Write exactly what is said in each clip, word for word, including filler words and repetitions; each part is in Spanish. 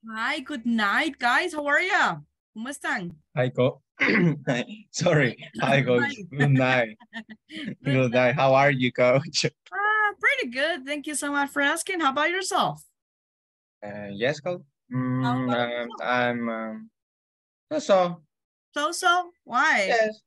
Hi, good night, guys. How are you? ¿Cómo están? Hi, Coach. Sorry. Hi, Coach. Hi. Good night. Good Good night. night. How are you, Coach? Ah, pretty good. Thank you so much for asking. How about yourself? Uh, yes, Coach. How Mm, about um, yourself? I'm. Um, so, So-so? Why? yes.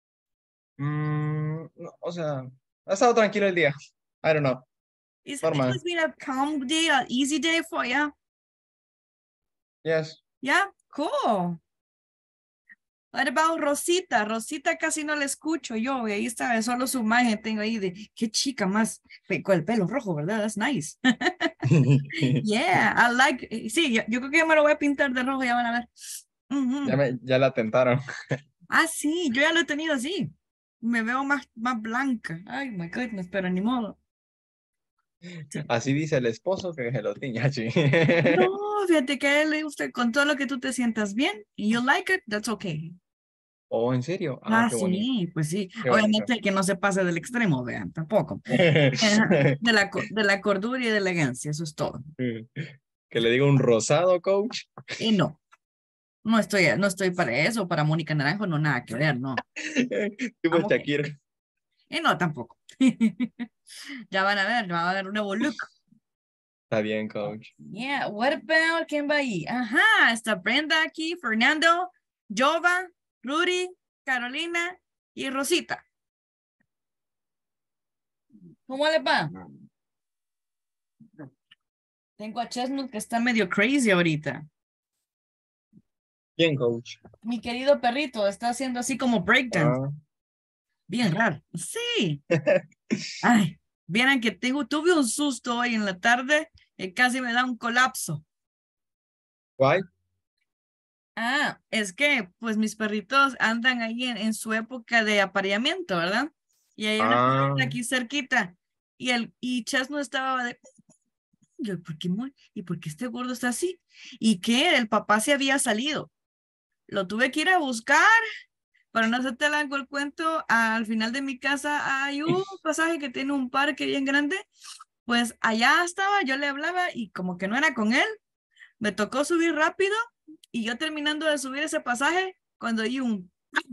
Mm, no, o sea, ha estado tranquilo el día. I don't know. Is it Normal. has been a calm day, an easy day for you? Yes. Yeah, cool. What about Rosita? Rosita casi no la escucho yo. Y ahí está, solo su imagen tengo ahí de qué chica más pe- con el pelo rojo, ¿verdad? That's nice. Yeah, I like. Sí, yo, yo creo que ya me lo voy a pintar de rojo, ya van a ver. ya, Ujú. me, ya la tentaron. Ah, sí, yo ya lo he tenido así. Me veo más, más blanca. Ay, my goodness, pero ni modo. Sí. Así dice el esposo que se lo tiña. Sí. No, fíjate que a él le gusta con todo lo que tú te sientas bien y you like it, that's okay. Oh, ¿en serio? Ah, Ah, qué bonito. sí, pues sí. Qué bonito. Obviamente que no se pase del extremo, vean, tampoco. Ajá. De la, co- de la cordura y de la elegancia, eso es todo. Que le diga un rosado, Coach. Y no, no estoy, no estoy para eso, para Mónica Naranjo, no, nada que ver, no. Tipo I'm okay. Shakira. Y no, tampoco. Ya van a ver, va a haber un nuevo look. Está bien, Coach. Yeah, what about quién va ahí? Ajá, está Brenda aquí, Fernando, Jova, Rudy, Carolina y Rosita. ¿Cómo les va? Tengo a Chestnut que está medio crazy ahorita. Bien, Coach. Mi querido perrito está haciendo así como breakdance. Ah. Bien raro. Sí. Ay, vieran que tengo, tuve un susto hoy en la tarde y casi me da un colapso. Why? Ah, es que pues mis perritos andan ahí en, en su época de apareamiento, ¿verdad? Y hay una Ah, perrita aquí cerquita y el y Chas no estaba de yo, ¿por qué mu- ¿y por qué este gordo está así? ¿Y qué? El papá se había salido. Lo tuve que ir a buscar para no hacerte largo el cuento. Al final de mi casa hay un pasaje que tiene un parque bien grande. Pues allá estaba, yo le hablaba y como que no era con él, me tocó subir rápido y yo terminando de subir ese pasaje, cuando oí un,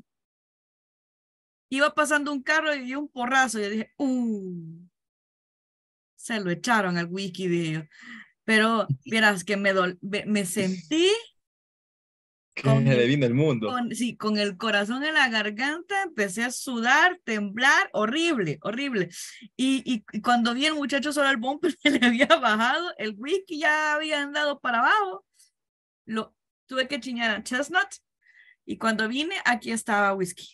iba pasando un carro y un porrazo, yo dije, uh, se lo echaron al wiki de ellos. Pero vieras que me, dol me, me sentí que con le el, vino el mundo. con, sí, con el corazón en la garganta, empecé a sudar, temblar, horrible, horrible. Y, y, y cuando vi el muchacho solo el bumper se le había bajado, el whisky ya había andado para abajo, lo tuve que chiñar a Chestnut y cuando vine aquí estaba whisky.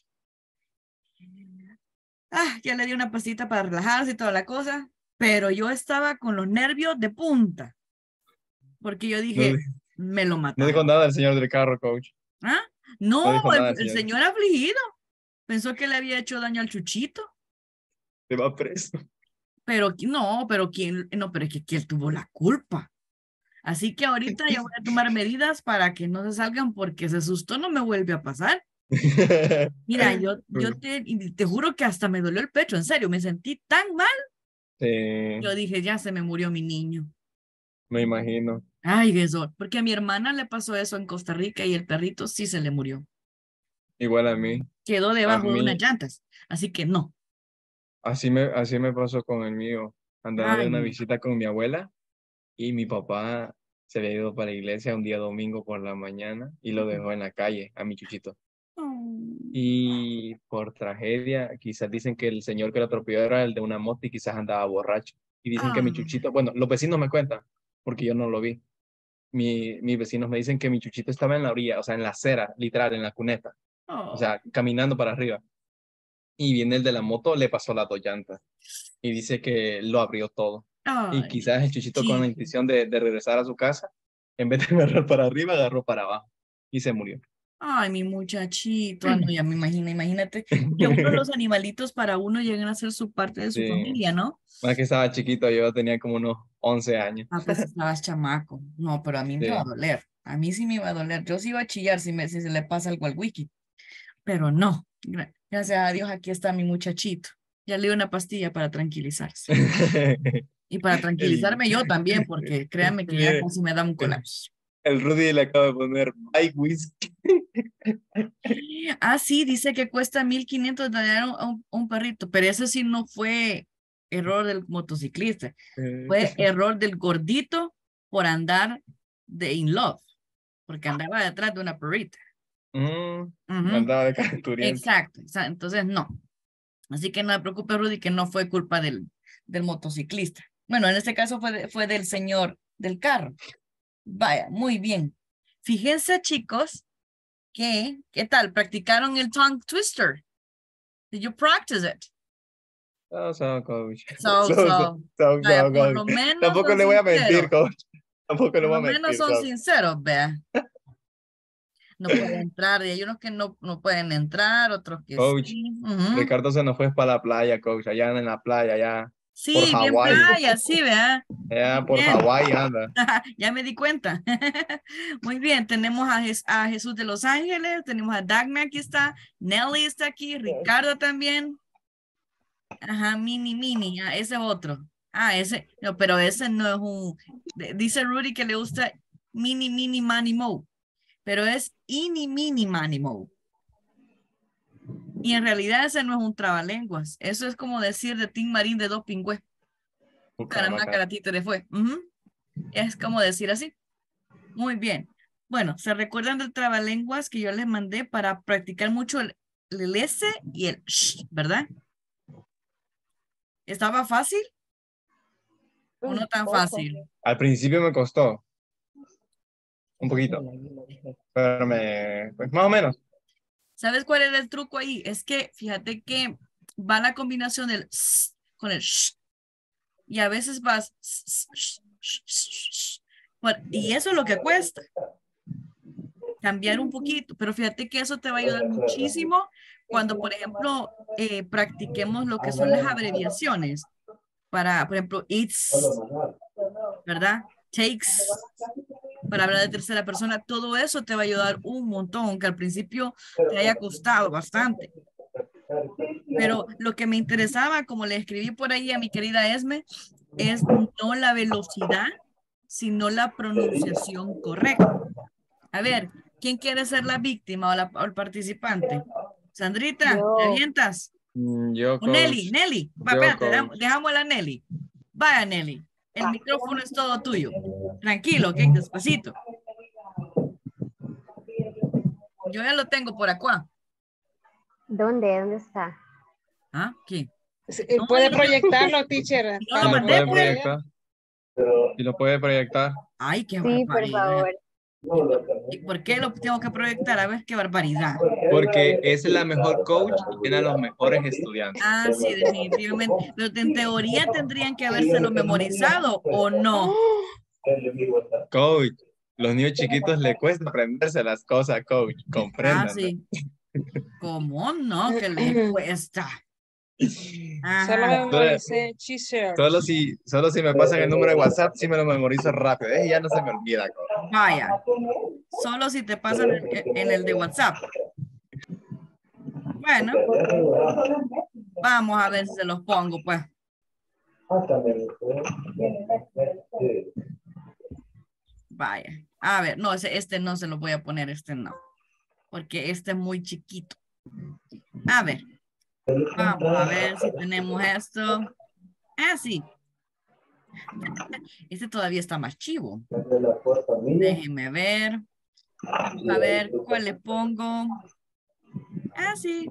Ah, ya le di una pastita para relajarse y toda la cosa, pero yo estaba con los nervios de punta, porque yo No, dije, di- me lo no dijo mataron. nada el señor del carro, Coach. ¿Ah? No, No dijo el, nada el el señor. señor afligido pensó que le había hecho daño al chuchito, Se va preso. pero no, pero quién, no, pero es que quién tuvo la culpa. Así que ahorita yo voy a tomar medidas para que no se salgan porque ese susto no me vuelve a pasar. Mira, yo, yo te, y te juro que hasta me dolió el pecho, en serio, me sentí tan mal. Sí, Yo dije, ya se me murió mi niño. me imagino. Ay, eso, porque a mi hermana le pasó eso en Costa Rica y el perrito sí se le murió. Igual a mí. Quedó A debajo de unas mí, llantas, así que no. así me, así me pasó con el mío. Andaba de una Ay, visita con mi abuela y mi papá se había ido para la iglesia un día domingo por la mañana y lo dejó en la calle a mi chuchito. no. Y por tragedia, quizás dicen que el señor que lo atropelló era el de una moto y quizás andaba borracho. Y dicen que mi Ah, chuchito, bueno, los vecinos me cuentan, porque yo no lo vi. Mi, mis vecinos me dicen que mi chuchito estaba en la orilla, o sea, en la acera, literal, en la cuneta, o oh, sea, caminando para arriba. Y viene el de la moto, le pasó las dos llantas y dice que lo abrió todo. Y ay, quizás el chuchito con la chico. intención de, de regresar a su casa, en vez de agarrar para arriba, agarró para abajo y se murió. Ay, mi muchachito. Ah, no, ya me imagino, imagínate que uno de los animalitos para uno llegan a ser su parte de su Sí. familia, ¿no? Más que estaba chiquito, yo tenía como unos once años. Ah, pues estabas chamaco. No, pero a mí me va a Sí. doler. A mí sí me iba a doler. Yo sí iba a chillar si, me, si se le pasa algo al wiki. Pero no. Gra- Gracias a Dios, aquí está mi muchachito. Ya le di una pastilla para tranquilizarse. Y para El, tranquilizarme yo también, porque créanme que ya eh, casi me da un eh, colapso. El Rudy le acaba de poner Bike Whisky. Ah, sí, dice que cuesta mil quinientos dólares a un, un perrito, pero eso sí no fue error del motociclista, fue error del gordito por andar de in love, porque andaba detrás de una perrita. Mm, Ujú. andaba de calenturiento. Exacto, exa- entonces no. Así que no te preocupes, Rudy, que no fue culpa del, del motociclista. Bueno, en este caso fue, de- fue del señor del carro. Vaya, muy bien. Fíjense, chicos, que, ¿qué tal? ¿Practicaron el tongue twister? Did you practice it? So, so, coach. So, So, so, so, so, vaya, so, por coach. lo menos Tampoco son le voy a mentir, sinceros. coach. Tampoco le Por voy a lo menos mentir, son coach. sinceros, vea. No pueden entrar, y hay unos que no, no pueden entrar, otros que Coach, sí. Ujú. Ricardo se nos fue para la playa, coach. Allá en la playa, allá por Sí, bien Hawái. playa, sí, vea. Allá por Bien. Hawái anda. Ya me di cuenta. Muy bien, tenemos a, Jes- a Jesús de Los Ángeles, tenemos a Dagna, aquí está, Nelly está aquí, Ricardo también. Ajá, Mini Mini, ah, ese es otro. Ah, ese, no, pero ese no es un, de- dice Rudy que le gusta Mini Mini Mani Mo, pero es Ini Mini Mani Mo. Y en realidad ese no es un trabalenguas, eso es como decir de Tim Marín de dos pingües. Caramba, caratito le fue. Ujú. Es como decir así. Muy bien. Bueno, ¿se recuerdan del trabalenguas que yo les mandé para practicar mucho el, el S y el sh, ¿verdad? ¿Estaba fácil o no tan fácil? Al principio me costó un poquito, pero me, pues más o menos. ¿Sabes cuál era el truco ahí? Es que fíjate que va la combinación del s con el sh y a veces vas s, sh, sh, sh, sh. Bueno, y eso es lo que cuesta. Cambiar un poquito, pero fíjate que eso te va a ayudar muchísimo cuando, por ejemplo, eh, practiquemos lo que son las abreviaciones para, por ejemplo, it's, ¿verdad? Takes, para hablar de tercera persona, todo eso te va a ayudar un montón, aunque al principio te haya costado bastante. Pero lo que me interesaba, como le escribí por ahí a mi querida Esme, es no la velocidad, sino la pronunciación correcta. A ver, ¿quién quiere ser la víctima o, la, o el participante? Sandrita, Yo. ¿te avientas? Yo, O Nelly, Nelly, va, Yo, espérate, coach. dejamos, dejamos a la Nelly. Vaya, Nelly, el micrófono es todo tuyo. Tranquilo, ¿ok? Despacito. Yo ya lo tengo por acá. ¿Dónde? ¿Dónde está? ¿Ah? ¿Qué? Sí, No, puede y lo- proyectarlo, teacher. y no lo ¿Y lo mandé, puede pues. proyectar? ¿Y lo puede proyectar? Ay, qué Sí, por barbaridad. favor. ¿Y por, y por qué lo tengo que proyectar? A ver, qué barbaridad. Porque es la mejor coach y tiene a los mejores estudiantes. Ah, sí, definitivamente. Pero en teoría tendrían que habérselo memorizado, ¿o no? Coach, los niños chiquitos le cuesta aprenderse las cosas, coach. Ah, Comprendan. sí. ¿Cómo no? Que le cuesta. Solo Ajá. memoricé teacher. Solo si, solo si me pasan el número de WhatsApp, sí me lo memorizo rápido. ¿eh? Y ya no se me olvida, coach. Vaya. Solo si te pasan en, en el de WhatsApp. Bueno. Vamos a ver si se los pongo, pues. Vaya. A ver, no, ese, este no se lo voy a poner, este no. Porque este es muy chiquito. A ver. Vamos a ver si tenemos esto. Ah, sí. Este todavía está más chivo. Déjenme ver. Vamos a ver cuál le pongo. Ah, sí.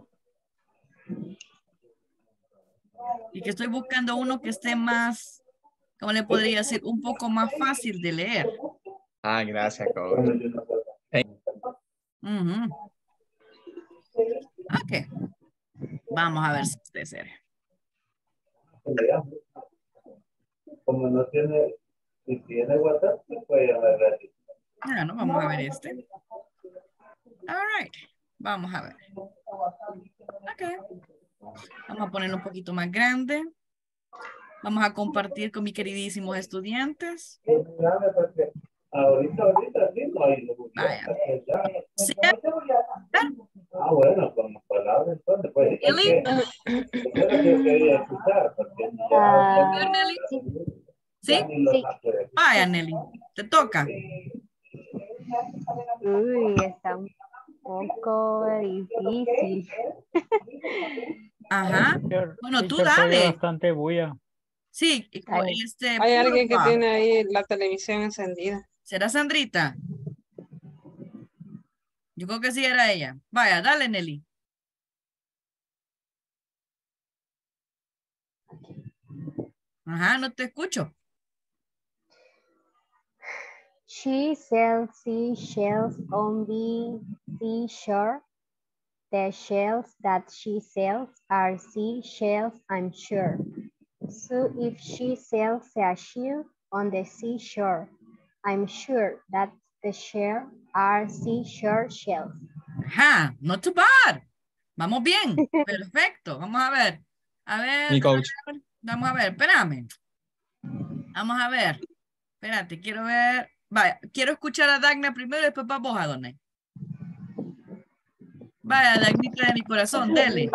Y que estoy buscando uno que esté más, ¿cómo le podría decir? Un poco más fácil de leer. Ah, gracias, coach. Uh-huh. Ok. Vamos a ver si usted se Como no tiene, si tiene WhatsApp, se puede llamar gratis. Ah, no, vamos a ver este. All right. Vamos a ver. Ok. Vamos a ponerlo un poquito más grande. Vamos a compartir con mis queridísimos estudiantes. Ahorita, ahorita, sí, no hay. Vaya. Sí. Ah, bueno, como palabras, entonces, pues. Nelly. Yo lo que quería escuchar, porque Ah, A ver, Nelly. sí. ¿Sí? Sí. Vaya, Nelly. Te toca. Uy, está un poco difícil. Ajá. Teacher, Bueno, tú teacher, se oye dale. bastante bulla. Sí, Ay. este, Hay alguien que porfa. tiene ahí la televisión encendida. ¿Será Sandrita? Yo creo que sí era ella. Vaya, dale, Nelly. Ajá, no te escucho. She sells seashells on the seashore. The shells that she sells are seashells, I'm sure. So if she sells a shell on the seashore, I'm sure that the shells are seashore shells. Ajá, not too bad. Vamos bien. Perfecto. Vamos a ver. A ver. Mi coach. Vamos a ver, espérame. Vamos a ver. Espérate, quiero ver. Vaya, quiero escuchar a Dagna primero y después vamos a Donay. Vaya, Dagnita de mi corazón, dele.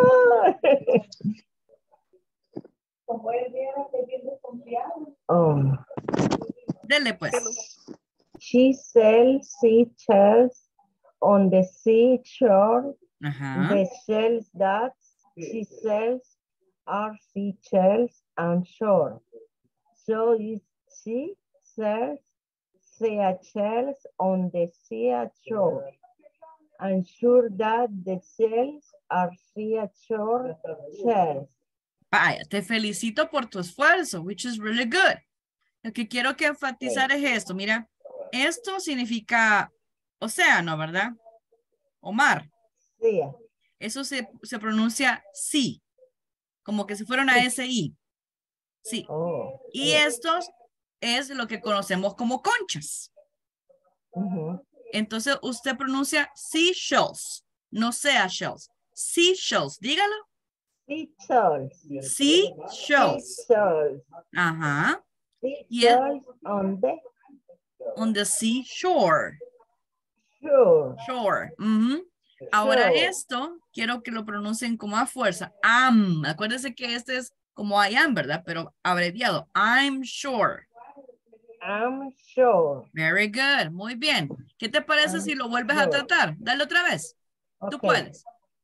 Um, Dele, pues. she sells seashells on the seashore. Ajá. The shells that she sells are seashells and shore. So is she sells seashells on the seashore. I'm sure that the shells are seashore shells. Vaya, te felicito por tu esfuerzo, which is really good. Lo que quiero que enfatizar es esto. Mira, esto significa océano, ¿verdad? O mar. Sí. Eso se, se pronuncia sí, como que si fuera una S I. Sí. Oh, Y yeah. estos es lo que conocemos como conchas. Mhm. Entonces usted pronuncia seashells, no sea shells. Seashells, dígalo. Seashells. Seashells. Seashells. Ajá. Y es Seashells on the on the seashore. shore. Shore. Ujú. Ahora Shore. esto, quiero que lo pronuncien como a fuerza. Am. Acuérdense que este es como I am, ¿verdad? Pero abreviado. I'm sure. I'm sure. Very good. Muy bien. ¿Qué te parece I'm si lo vuelves a sure. tratar? Dale otra vez. Tú Okay. puedes.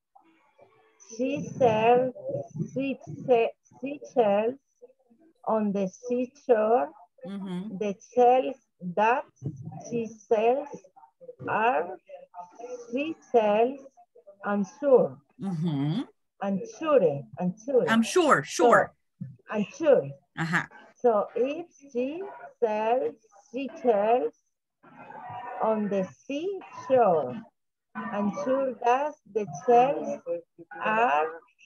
She sells sea- seashells on the seashore. Ujú. The shells that she sells are seashells and sure. Ujú. And sure. And sure. I'm sure, sure. So, and sure. Ajá. So if she sells seashells on the seashore, I'm sure that the shells are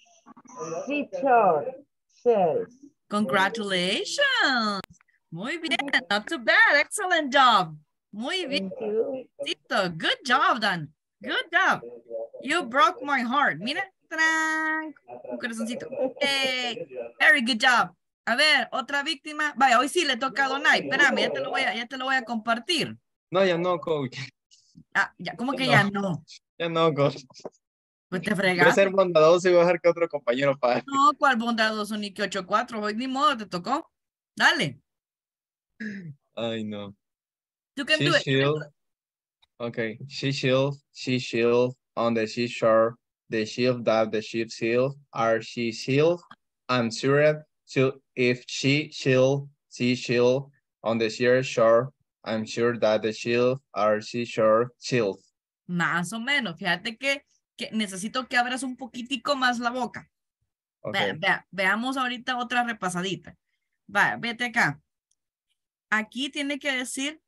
seashore shells. Congratulations. Muy bien. Not too bad. Excellent job. Muy bien. Thank you. Tito. Good job, Dan. Good job. You broke my heart. Mira. ¡Tarán! Un corazoncito. Hey, very good job. A ver, otra víctima. Vaya, hoy sí le toca a Donay. Espérame, ya te lo voy a, ya te lo voy a compartir. No, ya no, coach. Ah, ya, ¿cómo que No. ya no? Ya no, coach. Pues te Voy a fregaste. ser bondadoso y voy a dejar que otro compañero pague. No, ¿cuál bondadoso? Ni que ocho cuatro. Hoy ni modo, te tocó. Dale. Ay, no. You can She do it. shield. Okay. She shield. She shield on the seashore. The shield that the ship shield are she shield. I'm sure. So if she shield, she shield on the seashore, I'm sure that the shield are seashore shield. Más o menos. Fíjate que, que necesito que abras un poquitico más la boca. Okay. Vea, vea, veamos ahorita otra repasadita. Va, vete acá. Aquí tiene que decir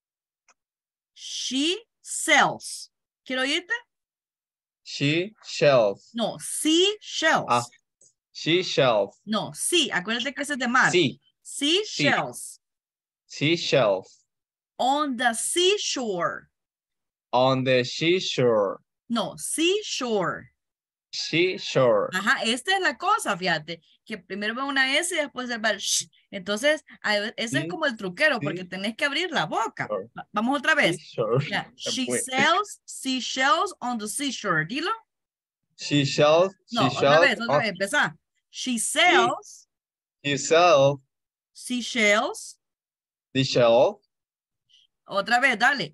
she sells. ¿Quiero oírte? She shells. No, she shells. Ah, she shells. No, sí, acuérdate que ese es de mar. Sí. She Sí. shells. She shells. On the seashore. On the seashore. No, seashore. Seashore. Ajá, esta es la cosa, fíjate, que primero va una S y después va el sh. Entonces, a- ese es Sí, como el truquero, sí. porque tenés que abrir la boca. Sure. Va- Vamos otra vez. Seashore. Ya, She Pues. sells seashells on the seashore. Dilo. She shells. No, She otra shells. vez, otra on- vez, empezá. She sells She sells seashells. the shell Otra vez, dale.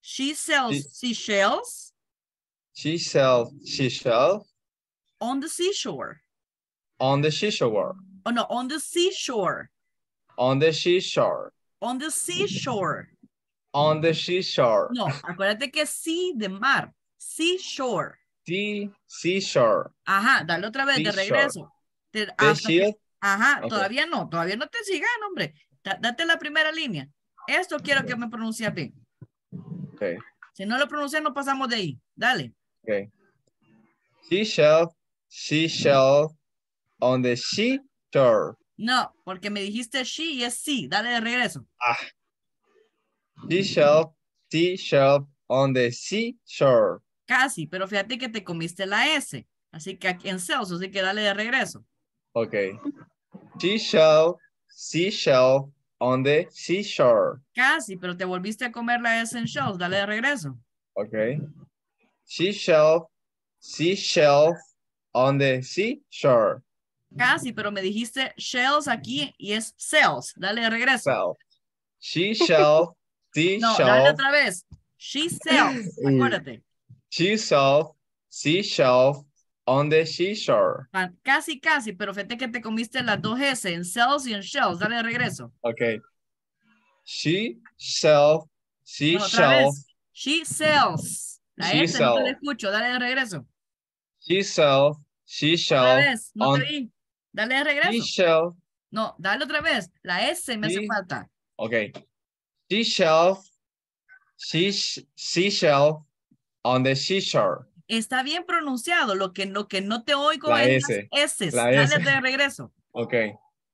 She sells She- seashells She sells seashell on the seashore. on the seashore. Oh, no, on the seashore. On the seashore. On the seashore. On the seashore. No, acuérdate que sí de mar. Seashore. The seashore. Ajá, dale otra vez de Seashore. regreso. Te- The hasta que- shield. ajá, Ok. todavía no, todavía no te sigan, hombre. Da- date la primera línea. Esto quiero que me pronuncies bien. Okay. Si no lo pronuncias, no pasamos de ahí. Dale. Okay. Seashell. Seashell on the seashore. No, porque me dijiste she y es sí. Dale de regreso. Ah. Seashell. Seashell on the seashore. Casi, pero fíjate que te comiste la S. Así que aquí en Celsius, así que dale de regreso. Okay. Seashell. Seashell on the seashore. Casi, pero te volviste a comer la S en shells. Dale de regreso. Okay. Seashell. Seashell on the seashore. Casi, pero me dijiste shells aquí y es cells. Dale de regreso. Shell. Seashell. No, dale Seashell. otra vez. She sells. Uy. Acuérdate. Seashell. Seashell on the seashore. Ah, Casi, casi, pero fíjate que te comiste las dos S en cells y en shells. Dale de regreso. Okay. She shell. She No, otra shell. vez. She sells. La She S no te la sell. escucho. Dale de regreso. She shell. She Otra shell. vez. No on te vi. Dale de she regreso. shell. No, dale otra vez. La S me hace Sí. falta. Okay. She shell. She sh- seashell on the seashore. Está bien pronunciado. Lo que, lo que no te oigo La es S. las S. La Dale S. de regreso. Okay.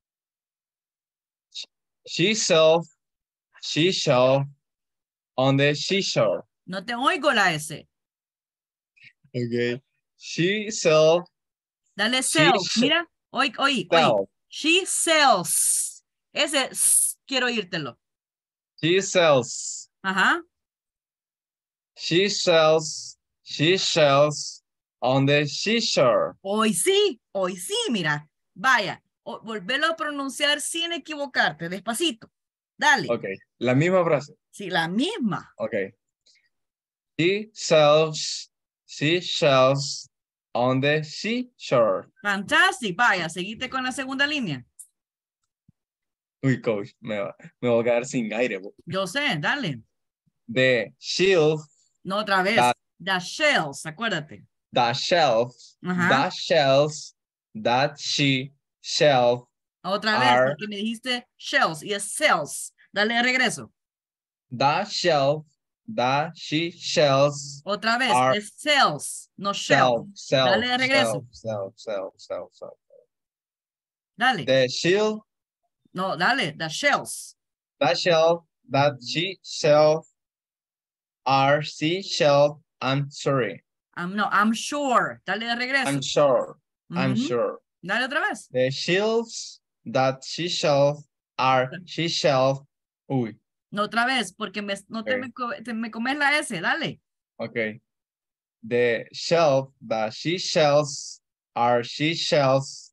She shell. She shell on the seashore. No te oigo la S. Okay. She shell. Dale She sells. sh- Mira. Oí, oí, oí. Sell. She sells. Ese s, quiero oírtelo. She sells. Ajá. She sells. She sells on the seashore. Hoy sí, hoy sí, mira. Vaya, o- volvelo a pronunciar sin equivocarte, despacito. Dale. Okay. La misma frase. Sí, la misma. Okay. She sells. She sells on the seashore. Fantástico. Vaya, seguite con la segunda línea. Uy, coach, me va, me voy a quedar sin aire. bo. Yo sé, dale. The shield, No otra vez. That- The shells, acuérdate. the shelf, Ajá. the shells that she shelf Otra vez, are- porque me dijiste shells y es cells. Dale de regreso. the shelf that she shells Otra vez, Are- es cells, no shell. self, self, Dale de regreso. self, self, self, self, self. Dale. The shield, No, dale, the shells. the shelf that she shelf are she shelf. I'm sorry. I'm, no, I'm sure. Dale de regreso. I'm sure. I'm Ujú. sure. Dale otra vez. The shelves that she shelf are she shelf. Uy, No otra vez, porque me, no te, Ok. me, co- te me comes la S. Dale. okay. The shelf that she shelves are she shelves.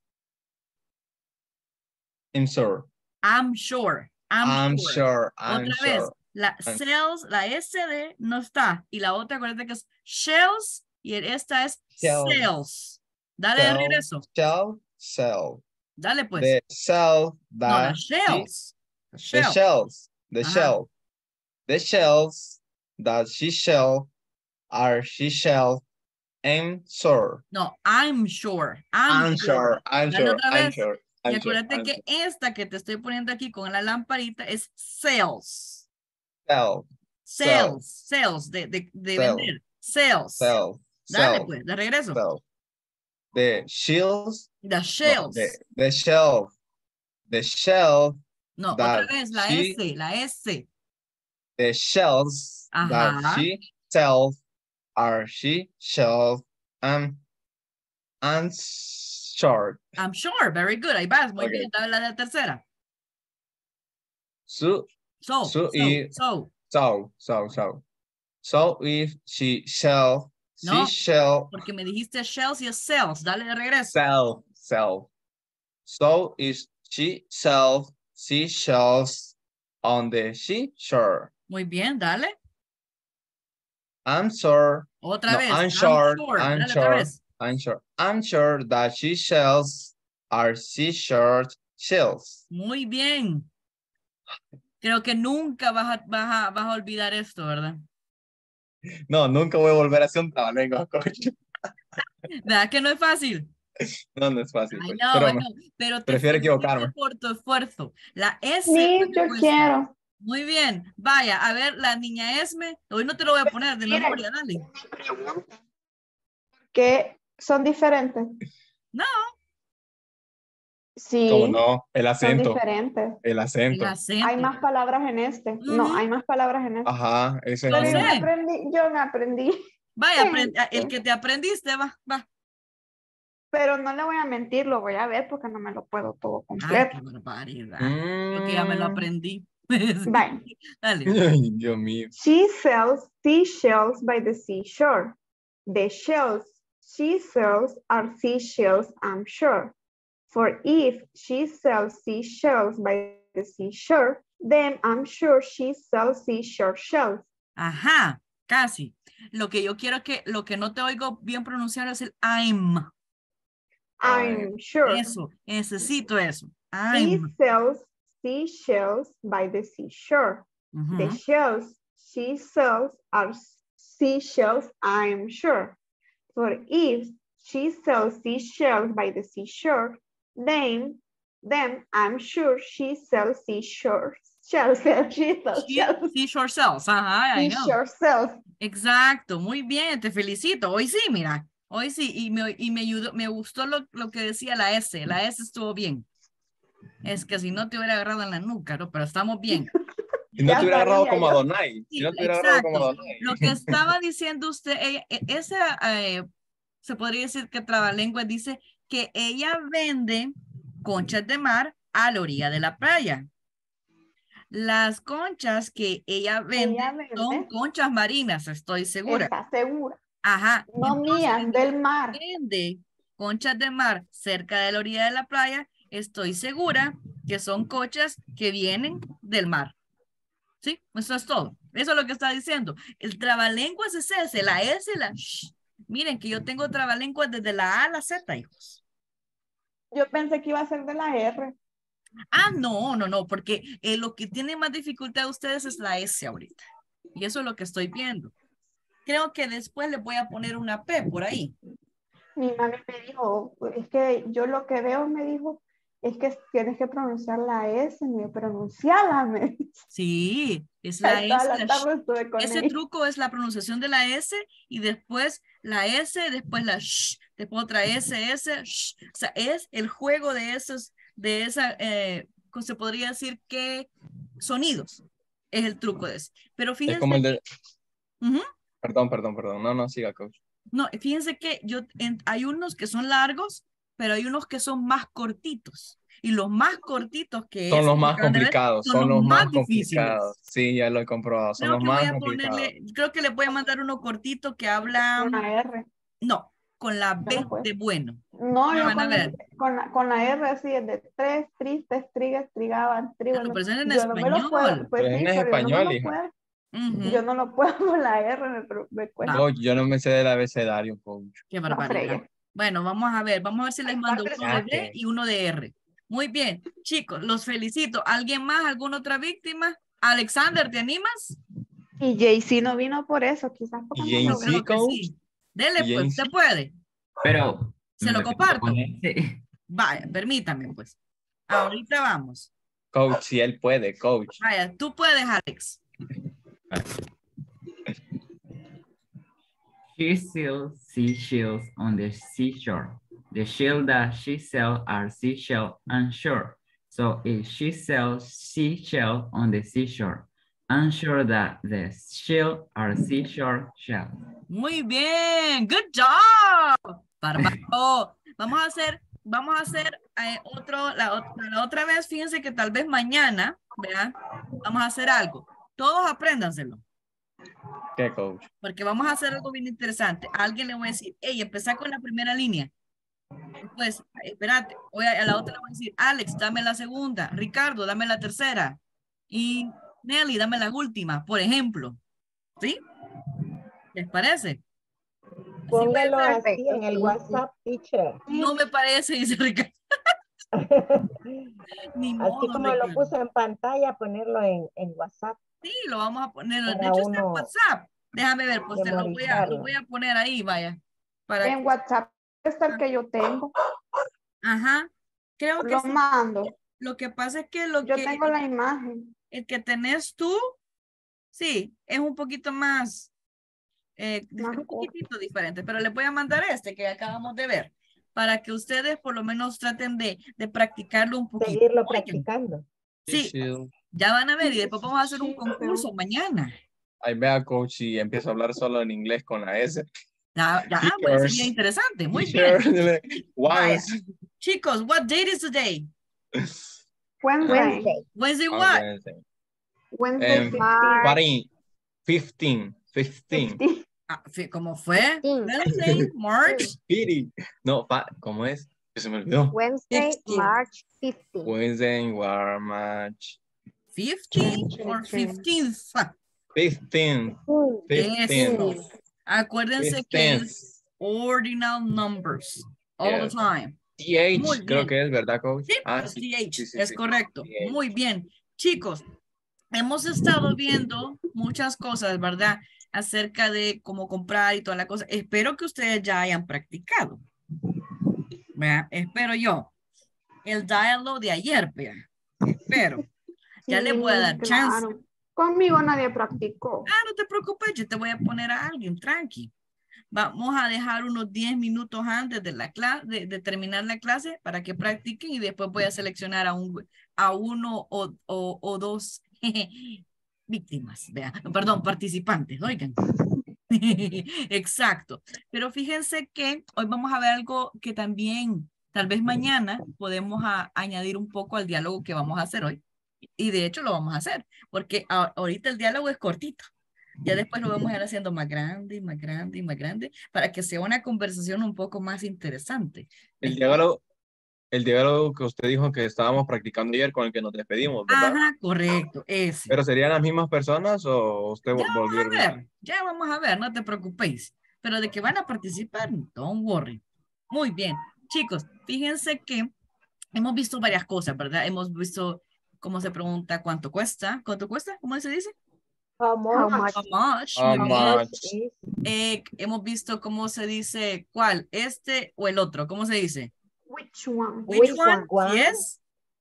I'm sure. I'm sure. I'm, I'm sure. sure. I'm Otra vez. sure. La I'm- cells, la S de no está. Y la otra, acuérdate que es shells y el- esta es Shells. cells. Dale de Cell, regreso. Shell, cell. Dale pues. The cell no, that las she- shells. The the shell. shells. The Ajá. shell. The shells that she shell are she shell. I'm sure. No, I'm sure. I'm, I'm sure. I'm Dale sure. otra I'm vez. sure. Y I'm sure. acuérdate I'm que esta que te estoy poniendo aquí con la lamparita es sales. Cell, Sales. Sales de, de, de Sell. vender. Sales. cell, Dale cell, pues, de regreso. cell. The shields. The no, shells. the, the shell. The shell. No, otra that vez la she- S, la S. The shells that Ajá. she sells are she shell. Um, I'm sure. I'm sure. Very good. Ahí vas. Muy Ok. bien. Dale la de tercera. So, So, So, so, y- so. so, so, so. So if she shall, No. she shall Porque me dijiste shells y es sales. Dale de regreso. sell, sell. So is she sell, she shells on the seashore. Muy bien. Dale. I'm sure. Otra no, vez. I'm sure. sure. I'm Dale otra sure. vez. I'm sure. I'm sure that she shells are seashore shells. Muy bien. Creo que nunca vas a, vas a, vas a olvidar esto, ¿verdad? No, nunca voy a volver a hacer un trabalengua, coach. ¿Verdad que no es fácil? No, no es fácil. Ay, coach, no, pero bueno, me- pero te prefiero felicito equivocarme. por tu esfuerzo. La S Sí, no me yo cuesta. quiero. Muy bien. Vaya, a ver, la niña Esme. Hoy no te lo voy a poner de Miren. memoria, dale. Que son diferentes. No. Sí. ¿Cómo no? El Son acento. diferentes. El El acento. acento. Hay más palabras en este. No, Ujú. hay más palabras en este. Ajá, ese Lo Pero yo sé. me aprendí, yo me aprendí. Vaya, aprend- el que te aprendiste, va, va. Pero no le voy a mentir, lo voy a ver porque no me lo puedo todo Ay, completo. qué barbaridad. Mm. Yo que ya me lo aprendí. Sí. Bye. Dale. Ay, Dios mío. She sells seashells by the seashore. The shells she sells are seashells, I'm sure. For if she sells seashells by the seashore, then I'm sure she sells seashore shells. Ajá, casi. Lo que yo quiero que, lo que no te oigo bien pronunciar es el I'm. I'm sure. Eso, necesito eso. She I'm. sells seashells by the seashore. Ujú. The shells she sells are seashells, I'm sure. For if she sells seashells by the seashore, then, then I'm sure she sells seashore shells. She sells She- shells. Seashore cells. Ajá, I know. Seashore shells. Exacto, muy bien, te felicito. Hoy sí, mira, hoy sí, y me, y me ayudó, me gustó lo, lo que decía la S, la S estuvo bien. Es que si no te hubiera agarrado en la nuca, ¿no? Pero estamos bien. Si no Ya te hubiera agarrado sabía como a yo. Donai. Si Sí, no te hubiera agarrado como a exacto. Donai. Lo que estaba diciendo usted, ella, e- esa, eh, se podría decir que Trabalengua dice que ella vende conchas de mar a la orilla de la playa. Las conchas que ella vende, Ella vende. son conchas marinas, estoy segura. Está segura. Ajá. No mías, del mar. Vende conchas de mar cerca de la orilla de la playa, estoy segura que son conchas que vienen del mar. ¿Sí? Eso es todo. Eso es lo que está diciendo. El trabalenguas es ese, la S, la sh. Miren que yo tengo trabalenguas desde la A a la Z, hijos. Yo pensé que iba a ser de la R. Ah, no, no, no, porque eh, lo que tiene más dificultad ustedes es la S ahorita. Y eso es lo que estoy viendo. Creo que después le voy a poner una P por ahí. Mi mami me dijo, es que yo lo que veo, me dijo, es que tienes que pronunciar la S, me pronunciala, me. Sí, es la Ahí toda S. la la tarde sh. estuve con Ese ella. truco es la pronunciación de la S y después la S, después la sh, después otra S, S, sh. O sea, es el juego de esos, de esa, eh, se podría decir que sonidos es el truco de ese. Pero Es fíjense, como el de... Ujú. Perdón, perdón, perdón. No, no, siga, coach. No, fíjense que yo, en- hay unos que son largos, pero hay unos que son más cortitos. Y los más cortitos que Son es, los que más acaban de ver, complicados. son los más difíciles. complicados. Sí, ya lo he comprobado. Son Creo los que voy más a complicados. ponerle, creo que le voy a mandar uno cortito que habla, Con la R. no, con la Yo B no puedo. de bueno. No, Ya yo van a con, ver. el- con, la, con la R así es de tres, tristes, trigas, trigaban, trigo. Pero pues es en Yo no me lo puedo, español. pues Pero sí, es en pero yo no me español, lo hija. puedo. Ujú. Yo no lo puedo con la R, me, me cuesta. Coach, yo no me sé del abecedario, coach. Qué No, barbaridad. fregué. Bueno, vamos a ver, vamos a ver si les mando Padre, uno de ya B que- y uno de R. Muy bien, chicos, los felicito. ¿Alguien más, alguna otra víctima? Alexander, ¿te animas? Y Jay-Z no vino por eso, quizás porque Y no lo Jay-Z, veo. Creo que coach. sí. Dele, Y pues, Jay-Z. usted puede. Pero Se me lo tengo que comparto. poner, sí. Vaya, permítame, pues. Ahorita vamos. Coach, si él puede, coach. Vaya, tú puedes, Alex. She sells seashells on the seashore. The shell that she sells are seashell unsure. So if she sells seashell on the seashore, I'm sure that the shell are seashore shell. Muy bien. Good job. Bárbaro. Vamos a hacer, vamos a hacer eh, otro, la, ot- la otra vez, fíjense que tal vez mañana, vean, vamos a hacer algo. Todos apréndanselo. ¿Qué, coach? Porque vamos a hacer algo bien interesante. A alguien le voy a decir, hey, empezá con la primera línea. Después, espérate, voy a, a la otra le voy a decir, Alex, dame la segunda. Ricardo, dame la tercera. Y Nelly, dame la última, por ejemplo. ¿Sí? ¿Les parece? Así Póngalo puede ser. así en el WhatsApp, teacher. No me parece, dice Ricardo. Ni Así modo, como lo Ricardo. puso en pantalla, ponerlo en, en WhatsApp Sí, lo vamos a poner. De para hecho, está en uno WhatsApp. Déjame ver, pues te lo voy a, lo memorizarlo. voy a poner ahí, vaya. Para En que, WhatsApp está el que yo tengo. ajá. Creo que Lo sí. mando. Lo que pasa es que lo Yo que tengo la imagen. el que tenés tú, sí, es un poquito más, eh, dif- Más un corto. poquitito diferente, pero les voy a mandar este que acabamos de ver, para que ustedes por lo menos traten de, de practicarlo un poquito. Seguirlo Oigan, practicando. sí, Shield. ya van a ver y después vamos a hacer un Sí, concurso mañana. Ahí vea, coach, y empiezo a hablar solo en inglés con la S. Ya, ya, pues, sería Teachers. interesante. Muy bien. Teacher. Vaya. Once. Chicos, what date is today? Wednesday. Wednesday On what? Wednesday. Wednesday Um, fifteen. fifteen. Fifteen. fifteen. Ah, fi- ¿cómo fue? fifteen. Wednesday, March. Pity. No, fa- ¿cómo es? Que se me olvidó. Wednesday, fifteen. March fifteenth. Wednesday, war, March. fifteen or fifteenth. Fifteen. Fifteen. Eso. Acuérdense que es ordinal numbers all the Yes. time. T Muy H, creo bien. que es, ¿verdad, coach? Sí, Ah, es sí. T H, Sí, sí, es sí. correcto. T H. Muy bien. Chicos, hemos estado viendo muchas cosas, ¿verdad? Acerca de cómo comprar y toda la cosa. Espero que ustedes ya hayan practicado. ¿Verdad? Espero yo. El diálogo de ayer, vean. Espero. Ya Sí, les voy a dar chance. claro. Conmigo nadie practicó. Ah, no te preocupes, yo te voy a poner a alguien, tranqui. Vamos a dejar unos diez minutos antes de, la clase, de, de terminar la clase para que practiquen y después voy a seleccionar a, un, a uno o, o, o dos víctimas, vea, perdón, participantes, oigan. Exacto. Pero fíjense que hoy vamos a ver algo que también, tal vez mañana, podemos a, añadir un poco al diálogo que vamos a hacer hoy. Y de hecho lo vamos a hacer, porque a, ahorita el diálogo es cortito. Ya después lo vamos a ir haciendo más grande y más grande y más grande para que sea una conversación un poco más interesante. El diálogo, el diálogo que usted dijo que estábamos practicando ayer con el que nos despedimos, ¿verdad? Ajá, correcto, ese. ¿Pero serían las mismas personas o usted Ya volvió vamos a ver, ya vamos a ver, no te preocupéis. Pero de que van a participar, don't worry. Muy bien, chicos, fíjense que hemos visto varias cosas, ¿verdad? Hemos visto cómo se pregunta cuánto cuesta. ¿Cuánto cuesta? ¿Cómo se dice? How How much? much? How much. How Muy bien. much? is Eh, hemos visto cómo se dice cuál, este o el otro. ¿Cómo se dice? Which one? Which, Which one? one? Si es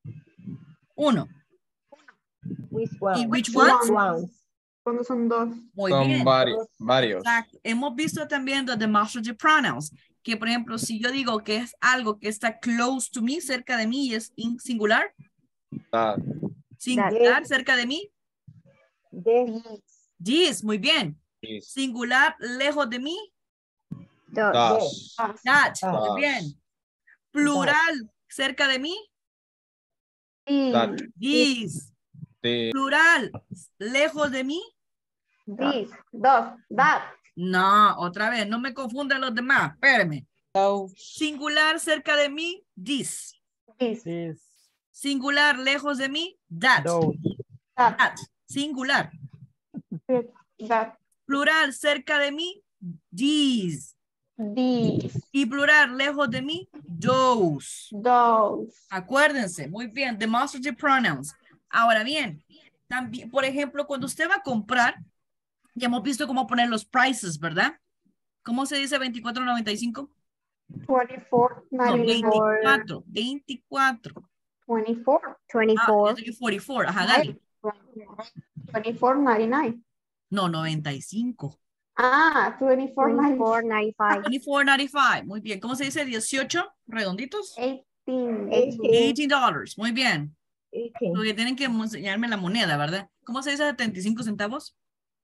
uno. Which ¿Y one? which Which ones? one? Ones. Cuando son dos. Muy Son bien. varios, varios. Exacto. Hemos visto también the demonstrative pronouns, que por ejemplo, si yo digo que es algo que está close to me, cerca de mí, y es in- singular, That. singular, cerca de mí, This. this, muy bien. is, Singular, lejos de mí, does, that, Ah. muy does, bien. Plural, cerca de mí, that, this. the, Plural, lejos de mí, This, dos, that. no, otra vez, no me confundan los demás, espérenme. Those. Singular, cerca de mí, this. This, Singular, lejos de mí, that. that, That. Singular. that. Plural, cerca de mí, these. These, Y plural, lejos de mí, those. those. Acuérdense, muy bien, demonstrative pronouns. Ahora bien, también, por ejemplo, cuando usted va a comprar, ya hemos visto cómo poner los prices, ¿verdad? ¿Cómo se dice veinticuatro noventa y cinco? twenty-four, No, ninety-nine. veinticuatro, veinticuatro. twenty-four. Ah, twenty-four. yo dije cuarenta y cuatro, ajá, dale. twenty-four, ninety-nine. No, noventa y cinco. Ah, twenty-four, twenty-four ninety-five. veinticuatro noventa y cinco, muy bien. ¿Cómo se dice? dieciocho, redonditos. eighteen. Eighteen. dieciocho dólares, muy bien. Eighteen. Porque tienen que enseñarme la moneda, ¿verdad? ¿Cómo se dice setenta y cinco centavos?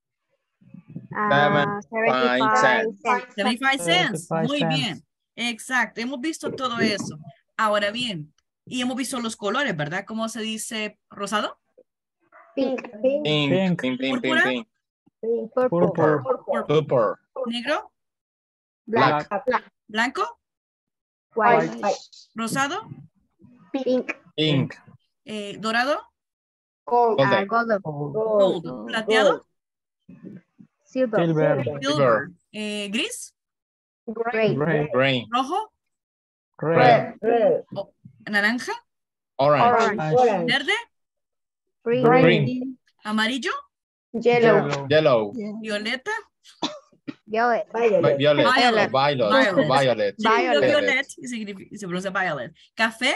Uh, seventy-five cents. setenta y cinco cents. Muy bien. Exacto. Hemos visto todo eso. Ahora bien, y hemos visto los colores, ¿verdad? ¿Cómo se dice rosado? Pink. Pink. pink, pink, pink, pink, Púrpura. pink, Pink. Purple. Purple. super, Negro. black, Blanco. White. White. Rosado. Pink. pink, eh, dorado. Gold. golden, Uh, golden. Gold. Gold. Plateado. Silver. Silver. Silver. Eh, gris, Gray. Red. Green, rojo, Red. Red. naranja, orange, Orange. verde, Green. green, amarillo, Yellow. yellow, violeta, Violet. vi- Violet. violet, Violet. violet, Violet. violet, Sí, pero violet. violet y significa- y se pronuncia violet. Café,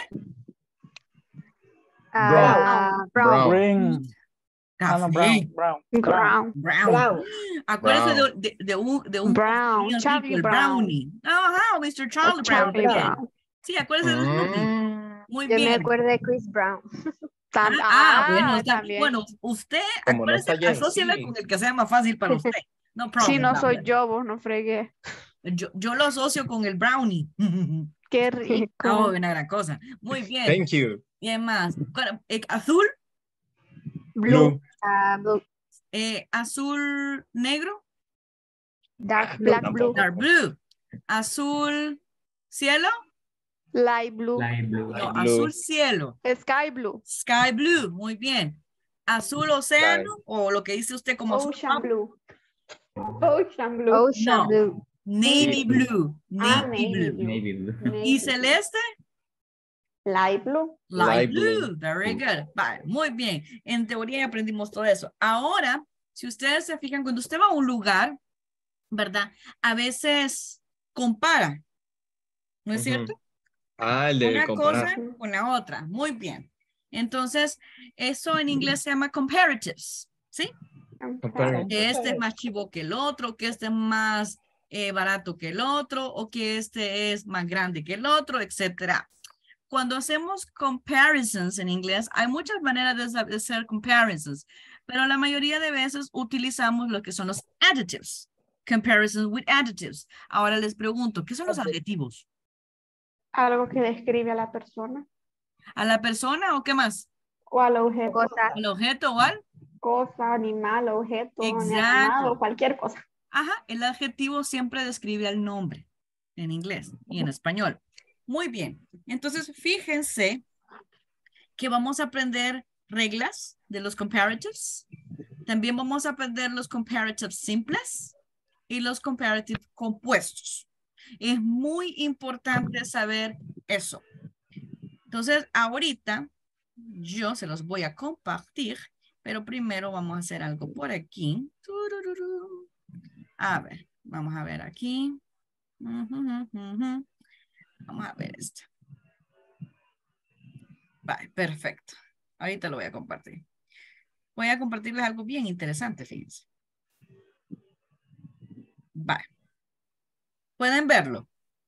Ah, brown. Green. Ah, no, café, brown. Brown. Brown. brown. Brown. Acuérdese Brown. de, de, de un, de un Brown, postre bien Charlie rico, el Brown. brownie. Ajá, mister Charlie Brown. Charlie muy bien. Brown. Sí, acuérdese de Snoopy. Mm, Muy Yo me bien. acuerdo de Chris Brown. Tam- Ah, ah, bueno, está- también. bueno, usted, Como no acuérdese, está Jen, asóciela sí. con el que sea más fácil para usted. No problem. Si no soy Laura. yo, vos no fregué. Yo, yo lo asocio con el brownie. Qué rico. Oh, una gran cosa. Muy bien. Thank you. Bien más. ¿Cuál- eh, azul, Blue, Ah, blue. eh, azul negro, Dark blue. Black blue. dark blue, azul cielo, Light blue. Light blue. no, Light blue. azul cielo, Sky blue. sky blue, muy bien. Azul océano o lo que dice usted como azul Ocean mar, blue. Ocean blue. Ocean No. blue. navy blue, Ah, navy navy blue. blue. Navy blue. Y Navy. celeste, Light blue. light Light blue. blue. Very good. Vale, muy bien. En teoría ya aprendimos todo eso. Ahora, si ustedes se fijan, cuando usted va a un lugar, ¿verdad? A veces compara, ¿no es Ujú. cierto? Ah, el de Una comparar. cosa con la otra. Muy bien. Entonces, eso en inglés se llama comparatives, ¿sí? Compare. Que este es más chivo que el otro, que este es más eh, barato que el otro, o que este es más grande que el otro, etcétera. Cuando hacemos comparisons en inglés, hay muchas maneras de sa- de hacer comparisons, pero la mayoría de veces utilizamos lo que son los adjectives. Comparisons with adjectives. Ahora les pregunto, ¿qué son los adjetivos? Algo que describe a la persona ¿A la persona o qué más? o al objeto. Cosa. ¿Al objeto o al? Cosa, animal, objeto, Exacto. animado, cualquier cosa. Ajá, el adjetivo siempre describe al nombre en inglés y en español. Muy bien. Entonces, fíjense que vamos a aprender reglas de los comparatives. También vamos a aprender los comparatives simples y los comparatives compuestos. Es muy importante saber eso. Entonces, ahorita yo se los voy a compartir, pero primero vamos a hacer algo por aquí. Tururú. A ver, vamos a ver aquí. Ujú, ujú, ujú. Vamos a ver esto. Vale, perfecto. Ahorita lo voy a compartir. Voy a compartirles algo bien interesante, fíjense. Vale. ¿Pueden verlo?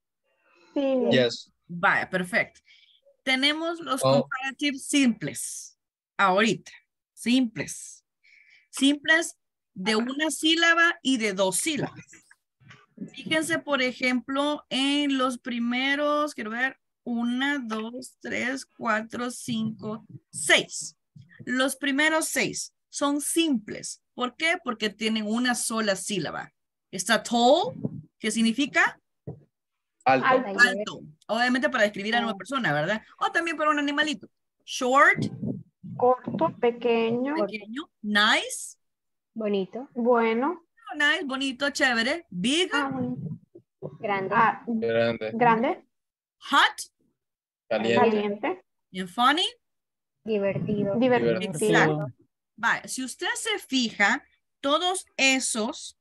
Sí. Yes. Vale, perfecto. Tenemos los Oh. comparativos simples. Ahorita. Simples. Simples de una sílaba y de dos sílabas. Fíjense, por ejemplo, en los primeros, quiero ver, una, dos, tres, cuatro, cinco, seis. Los primeros seis son simples. ¿Por qué? Porque tienen una sola sílaba. Está tall, que significa Alto. Alto. alto. Obviamente para describir a una persona, ¿verdad? O también para un animalito. Short, Corto, pequeño, pequeño. Nice, Bonito. bueno, nice, bonito, chévere. Big, ah, bueno. Grande. Ah, Grande. grande, hot, Caliente. caliente, and funny. Divertido. divertido. Exacto. Vale, si usted se fija, todos esos,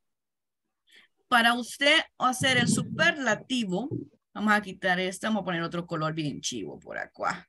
para usted hacer el superlativo, vamos a quitar este, vamos a poner otro color bien chivo por acá.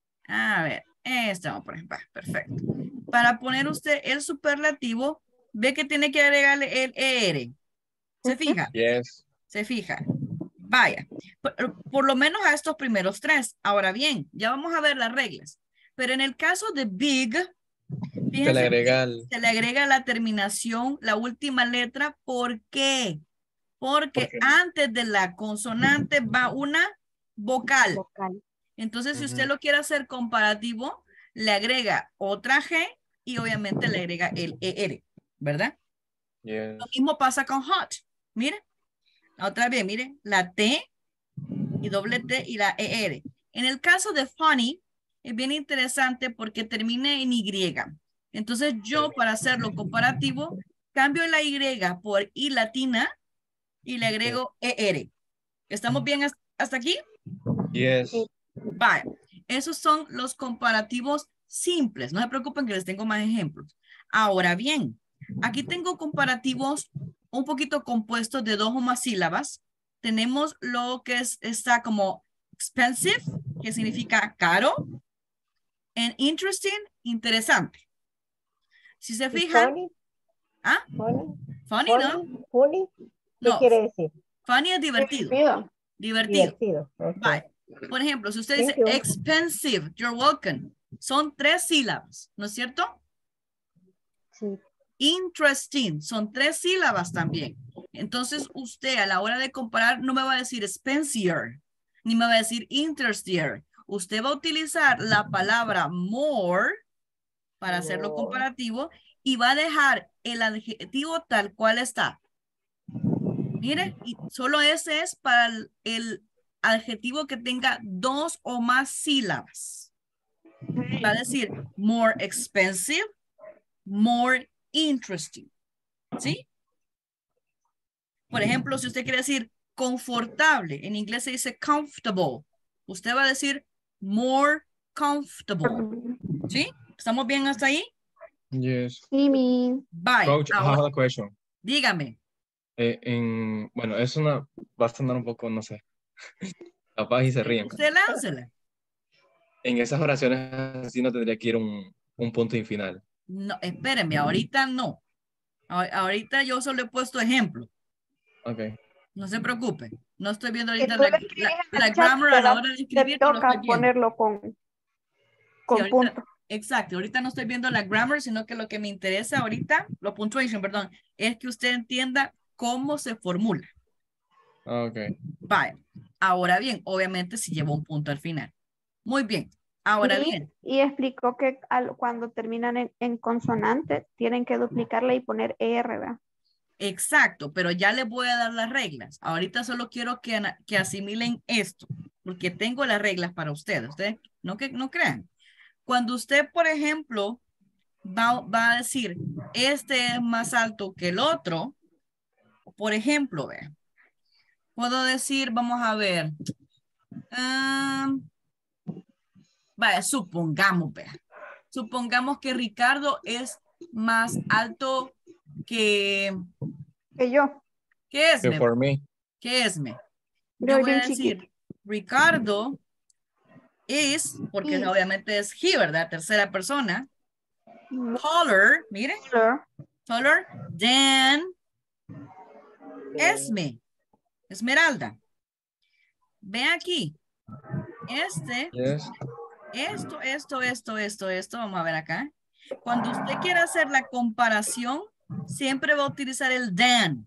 A ver, este vamos a poner, va, perfecto. Para poner usted el superlativo, ve que tiene que agregarle el er. ¿Se fija? Yes. Se fija. Vaya, por, por lo menos a estos primeros tres. Ahora bien, ya vamos a ver las reglas. Pero en el caso de big, Se fíjense le que agrega el... se le agrega la terminación, la última letra. ¿Por qué? Porque ¿Por qué? antes de la consonante va una vocal. Vocal. Entonces, si usted Ujú. lo quiere hacer comparativo, le agrega otra G y obviamente le agrega el er, ¿verdad? Yes. Lo mismo pasa con hot. Mire, otra vez, mire, la T y doble T y la er. En el caso de funny, es bien interesante porque termina en Y. Entonces, yo para hacerlo comparativo, cambio la Y por I latina y le agrego E R. ¿Estamos bien hasta aquí? Yes. Vale. Esos son los comparativos simples. No se preocupen que les tengo más ejemplos. Ahora bien, aquí tengo comparativos un poquito compuestos de dos o más sílabas. Tenemos lo que es, está como expensive, que significa caro, and interesting, interesante. Si se fijan, Funny, ¿ah? funny, Funny, ¿no? funny, funny. ¿Qué No, quiere decir? funny es divertido. Divertido. Divertido. Divertido. ok. Vale. Por ejemplo, si usted Thank dice you. expensive, you're welcome. Son tres sílabas, ¿no es cierto? Sí. Interesting, son tres sílabas también. Entonces, usted a la hora de comparar no me va a decir expensive, ni me va a decir interestier. Usted va a utilizar la palabra more para hacerlo More. comparativo y va a dejar el adjetivo tal cual está. Mire, y solo ese es para el, el adjetivo que tenga dos o más sílabas. Va a decir more expensive, more interesting. ¿Sí? Por ejemplo, si usted quiere decir confortable, en inglés se dice comfortable. Usted va a decir more comfortable. ¿Sí? ¿Estamos bien hasta ahí? Yes. Sí, mi. Bye. Coach, I Ahora, have a question. dígame. Eh, en, bueno, es una, va a sonar un poco, no sé, capaz y se ríen. Usted láncela. En esas oraciones así no tendría que ir un, un punto y final. No, espérenme, ahorita no. A- Ahorita yo solo he puesto ejemplo. Ok. No se preocupe. No estoy viendo Si ahorita tú la, lo escribes la, en la el chat, grammar te, a la da- hora de te escribir, no lo estoy toca viendo. ponerlo con, Sí, con ahorita, punto. exacto, ahorita no estoy viendo la grammar, sino que lo que me interesa ahorita, lo punctuation, perdón, es que usted entienda cómo se formula. Ok. Vale. Ahora bien, obviamente si lleva un punto al final. Muy bien. Ahora Y, bien, y explicó que al- cuando terminan en, en consonante, tienen que duplicarla y poner E R, ¿verdad? exacto, pero ya les voy a dar las reglas. Ahorita solo quiero que, ana- que asimilen esto, porque tengo las reglas para ustedes. Ustedes no, que, no crean. Cuando usted, por ejemplo, va, va a decir, este es más alto que el otro, por ejemplo, vean, puedo decir, vamos a ver, ah, vaya, supongamos, vean, supongamos que Ricardo es más alto que, Que yo, que Que Esme, for me. que Esme. yo Yo soy voy a bien chiquito. decir, Ricardo is, porque Is. obviamente es he, ¿verdad? Tercera persona. More Taller, mire, taller than Esme, Esmeralda. Ve aquí. Este, Yes. esto, esto, esto, esto, esto. Vamos a ver acá. Cuando usted quiera hacer la comparación, siempre va a utilizar el than.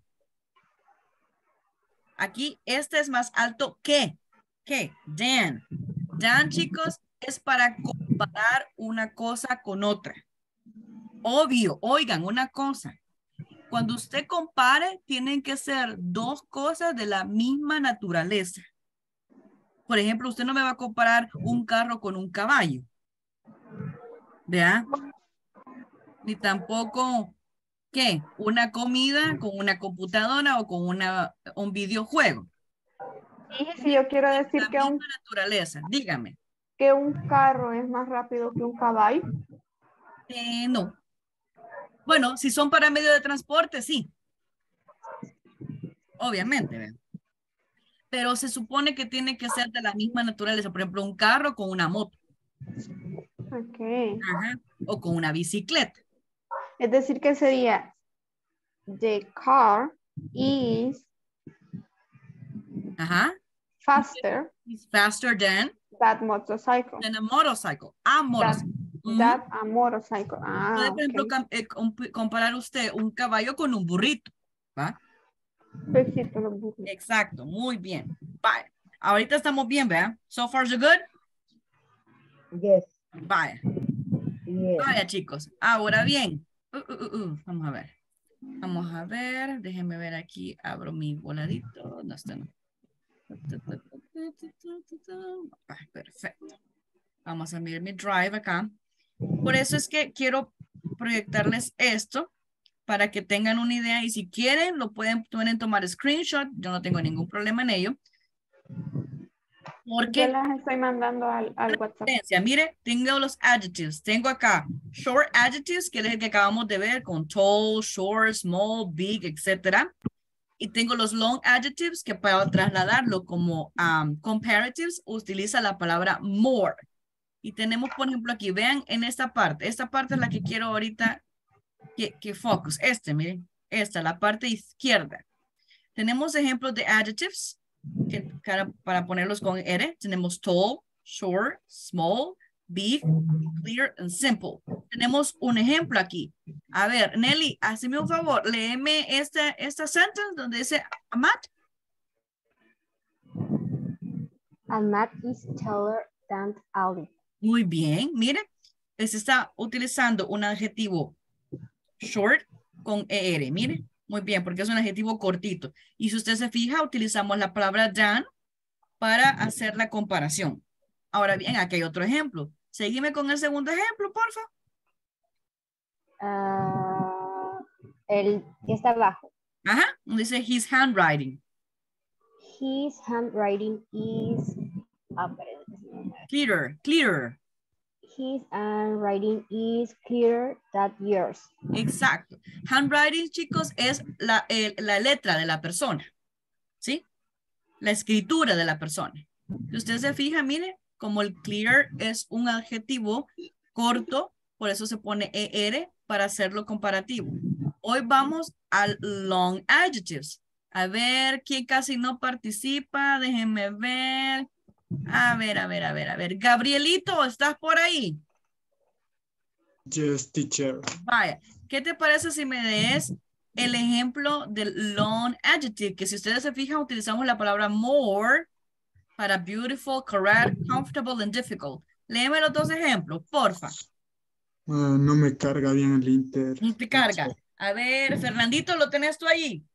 Aquí, este es más alto que. ¿Qué? Than. Than, chicos, es para comparar una cosa con otra. Obvio, oigan, una cosa. Cuando usted compare, tienen que ser dos cosas de la misma naturaleza. Por ejemplo, usted no me va a comparar un carro con un caballo. ¿Vea? Ni tampoco, ¿qué? Una comida con una computadora o con una, un videojuego. Y si yo quiero decir La que misma un, naturaleza. Dígame. que un carro es más rápido que un caballo, Eh, no. Bueno, si son para medio de transporte, sí. Obviamente, ¿verdad? Pero se supone que tiene que ser de la misma naturaleza. Por ejemplo, un carro con una moto. ok. Ajá. O con una bicicleta. Es decir que sería the car is Ajá. faster It's faster than, that motorcycle. than a motorcycle. A That, motorcycle. Ujú. that a motorcycle. Ah, Puede, por ejemplo, ok. cam- eh, comp- comparar usted un caballo con un burrito. ¿Va? Besito, los burros. Exacto. Muy bien. Vale. Ahorita estamos bien, ¿verdad? So far, so good. Yes. Vaya. Yes. Vaya, chicos. Ahora bien. Uh, uh, uh, uh. Vamos a ver. Vamos a ver. Déjenme ver aquí. Abro mi voladito. No está, no. Ah, perfecto. Vamos a ver mi drive acá. Por eso es que quiero proyectarles esto para que tengan una idea y si quieren lo pueden, pueden tomar screenshot, yo no tengo ningún problema en ello. Yo Porque las estoy mandando al, al WhatsApp. mire, tengo los adjectives, tengo acá short adjectives, que es el que acabamos de ver con tall, short, small, big, etcétera. Y tengo los long adjectives que para trasladarlo como um, comparatives utiliza la palabra more. Y tenemos, por ejemplo, aquí, vean en esta parte. Esta parte es la que quiero ahorita que, que focus. Este, miren, esta, la parte izquierda. Tenemos ejemplos de adjectives que, para, para ponerlos con R. Tenemos tall, short, small, big, clear, and simple. Tenemos un ejemplo aquí. A ver, Nelly, hazme un favor. Léeme esta, esta sentence donde dice Matt. And Matt is taller than Ali. Muy bien, mire, se está utilizando un adjetivo short con E R, mire, muy bien, porque es un adjetivo cortito. Y si usted se fija, utilizamos la palabra than para hacer la comparación. Ahora bien, aquí hay otro ejemplo. Seguime con el segundo ejemplo, por favor. Uh, el que está abajo. Ajá, dice his handwriting. His handwriting is ah, Clearer, clearer. His handwriting is clearer than yours. Exacto. Handwriting, chicos, es la, el, la letra de la persona. ¿Sí? La escritura de la persona. Si usted se fija, mire, como el clear es un adjetivo corto, por eso se pone E R para hacerlo comparativo. Hoy vamos al long adjectives. A ver, ¿quién casi no participa? Déjenme ver. A ver, a ver, a ver, a ver. Gabrielito, ¿estás por ahí? Yes, teacher. Vaya, ¿qué te parece si me des el ejemplo del long adjective? Que si ustedes se fijan, utilizamos la palabra more para beautiful, correct, comfortable, and difficult. Léeme los dos ejemplos, porfa. Uh, no me carga bien el Inter. No te carga. A ver, Fernandito, ¿lo tenés tú ahí?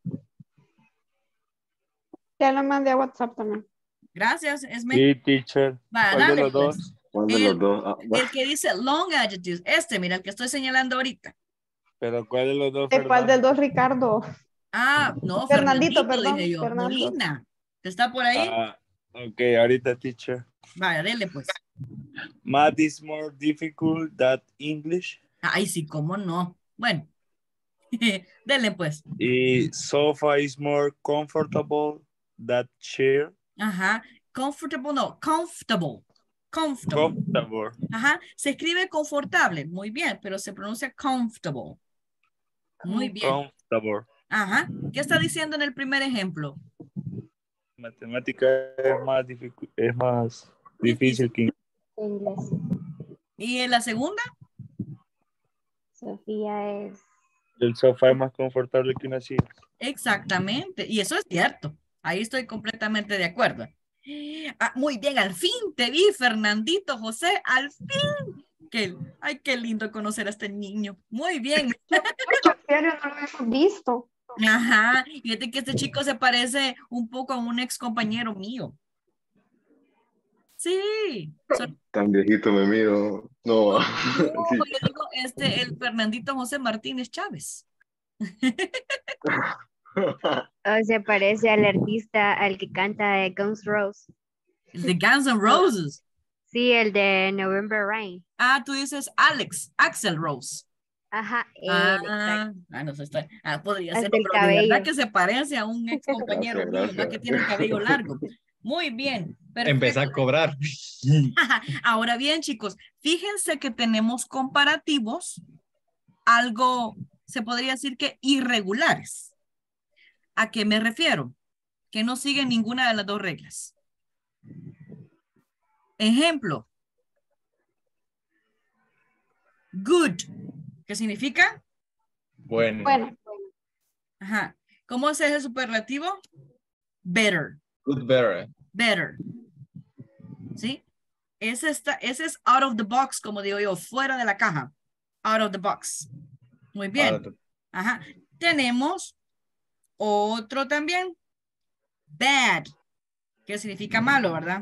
Ya lo mandé a WhatsApp también. Gracias, Esme. Sí, teacher. Va, ¿Cuál dale, de los pues. dos? ¿Cuál de El, los dos? Ah, va. el que dice long adjectives. Este, mira, el que estoy señalando ahorita. ¿Pero cuál de los dos? ¿De cuál Fernando? del dos, Ricardo? Ah, no, Fernandito, Fernandito, perdón, dije yo. Fernando. Molina. ¿Está por ahí? Ah, ok, ahorita, teacher. Vaya, dele pues. Math is more difficult than English. Ay, sí, cómo no. Bueno, dele pues. Y sofa is more comfortable than chair. Ajá. Comfortable, no, comfortable. Comfortable. Comfortable. Ajá. Se escribe confortable, muy bien, pero se pronuncia comfortable. Muy bien. Comfortable. Ajá. ¿Qué está diciendo en el primer ejemplo? Matemática es más, dificu- es más difícil que Inglés. ¿Y en la segunda? Sofía es. el sofá es más confortable que una silla. Exactamente. Y eso es cierto. Ahí estoy completamente de acuerdo. Ah, muy bien, al fin te vi, Fernandito José, al fin. Qué, ay, qué lindo conocer a este niño. Muy bien. En serio, no lo hemos visto. Ajá. Fíjate que este chico se parece un poco a un ex compañero mío. Sí. Son- Tan viejito me miro. No. No, Sí. yo digo, este, el Fernandito José Martínez Chávez. O se parece al artista al que canta de Guns N' Roses. El de Guns N' Roses. Sí, el de November Rain. Ah, tú dices Alex, Axel Rose. Ajá, él, Ah, exacto. ah, no sé, está, ah, podría Hasta ser, el pero de verdad cabello. que se parece a un ex compañero Gracias, mío, gracias. ¿no? Que tiene el cabello largo. Muy bien. Empecé a Perfecto. cobrar. Ahora bien, chicos, fíjense que tenemos comparativos algo, se podría decir que irregulares. ¿A qué me refiero? Que no siguen ninguna de las dos reglas. Ejemplo. Good. ¿Qué significa? Bueno. Bueno, Ajá. ¿Cómo es ese superlativo? Better. Good better. Better. ¿Sí? Ese, está, ese es out of the box, como digo yo, fuera de la caja. Out of the box. Muy bien. Out of the- Ajá. Tenemos otro también. Bad. Que significa malo, ¿verdad?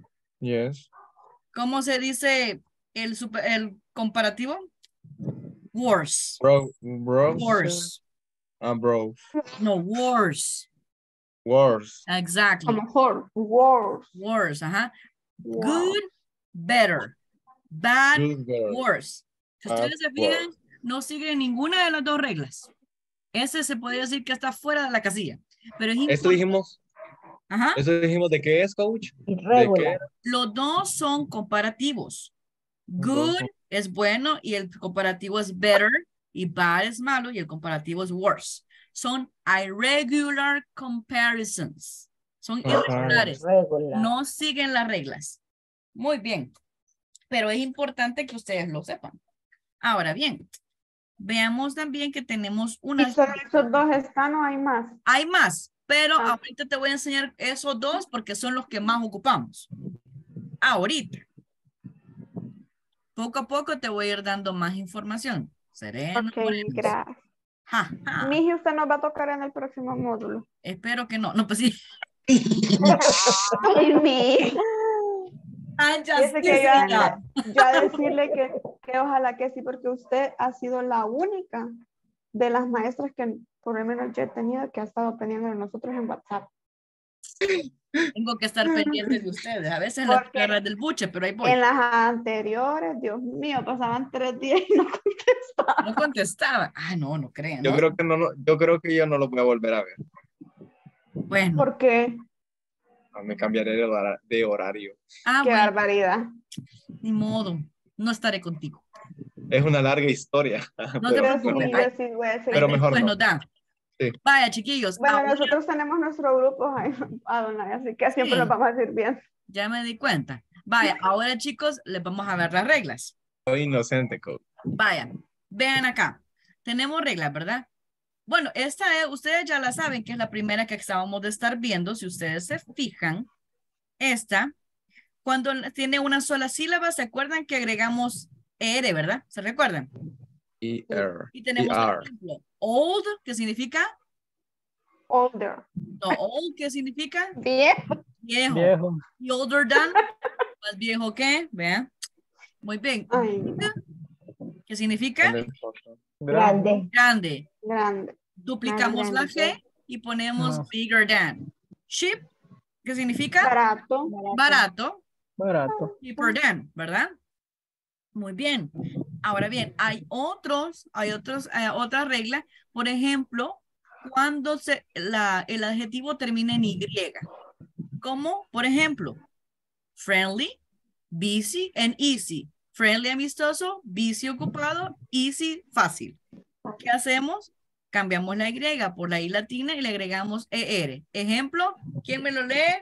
Yes. ¿Cómo se dice el, super, el comparativo? Worse. Bro, bro, Worse. uh, bro, No, worse. worse, Exactly. Como mejor. Worse. Worse, ajá. Wow. Good, better. Bad, good, better, worse. Si bad, ustedes se fijan, worse. no siguen ninguna de las dos reglas. Ese se podría decir que está fuera de la casilla. Pero es Esto importante. dijimos, Ajá. esto dijimos de qué es, coach, de qué Irregular. era. Los dos son comparativos. Good es bueno y el comparativo es better, y bad es malo y el comparativo es worse. Son irregular comparisons. Son Ajá. irregulares. Irregular. No siguen las reglas. Muy bien. Pero es importante que ustedes lo sepan. Ahora bien, veamos también que tenemos Y unas... solo esos dos están o hay más. Hay más, pero Ah. ahorita te voy a enseñar esos dos porque son los que más ocupamos. Ahorita. Poco a poco te voy a ir dando más información. Sereno. Ok, gracias. Ja, ja. Miji, usted nos va a tocar en el próximo módulo. Espero que no. No, pues sí. Ay, mi. I'm just Fíjese que yo, teasing you. a- yo a decirle que, que ojalá que sí, porque usted ha sido la única de las maestras que por lo menos yo he tenido que ha estado pendiente de nosotros en WhatsApp. Tengo que estar pendiente de ustedes. A veces las Porque cargas del buche, pero ahí voy. en las anteriores, Dios mío, pasaban tres días y no contestaban. No contestaba. Ah, no, no crean. Yo ¿no? creo que no, no, yo creo que yo no lo voy a volver a ver. Bueno. ¿Por qué? Me cambiaré de hora- de horario. Ah, Qué bueno. barbaridad. Ni modo. No estaré contigo. Es una larga historia. No te pero, preocupes. Sí, Ay, yo sí voy a decir. pero mejor pues no. nos dan. Sí. Vaya, chiquillos. Bueno, ahora nosotros tenemos nuestro grupo, ay, Adonai, así que siempre Sí. nos vamos a decir bien. ya me di cuenta. Vaya, ahora chicos, les vamos a ver las reglas. Soy inocente, coach. Vaya, vean acá. Tenemos reglas, ¿verdad? Bueno, esta es, ustedes ya la saben que es la primera que acabamos de estar viendo. Si ustedes se fijan, esta, cuando tiene una sola sílaba, ¿se acuerdan que agregamos er, verdad? ¿Se recuerdan? E R. Y tenemos E el R. ejemplo. Old, que significa, Older. no, old, que significa Viejo. viejo. Viejo. Y older than, más viejo que, vean. Muy bien. Ay, ¿Qué significa? Grande. Grande. grande. Duplicamos Más la grande. G y ponemos Más. bigger than. Cheap, ¿qué significa? Barato. Barato. Barato. Cheaper than, ¿verdad? Muy bien. Ahora bien, hay otros, hay otros, eh, otra regla. Por ejemplo, cuando se, la, el adjetivo termina en Y. Como, por ejemplo, friendly, busy, and easy. Friendly, amistoso, busy, ocupado, easy, fácil. ¿Qué hacemos? Cambiamos la Y por la I latina y le agregamos E R. Ejemplo, ¿quién me lo lee?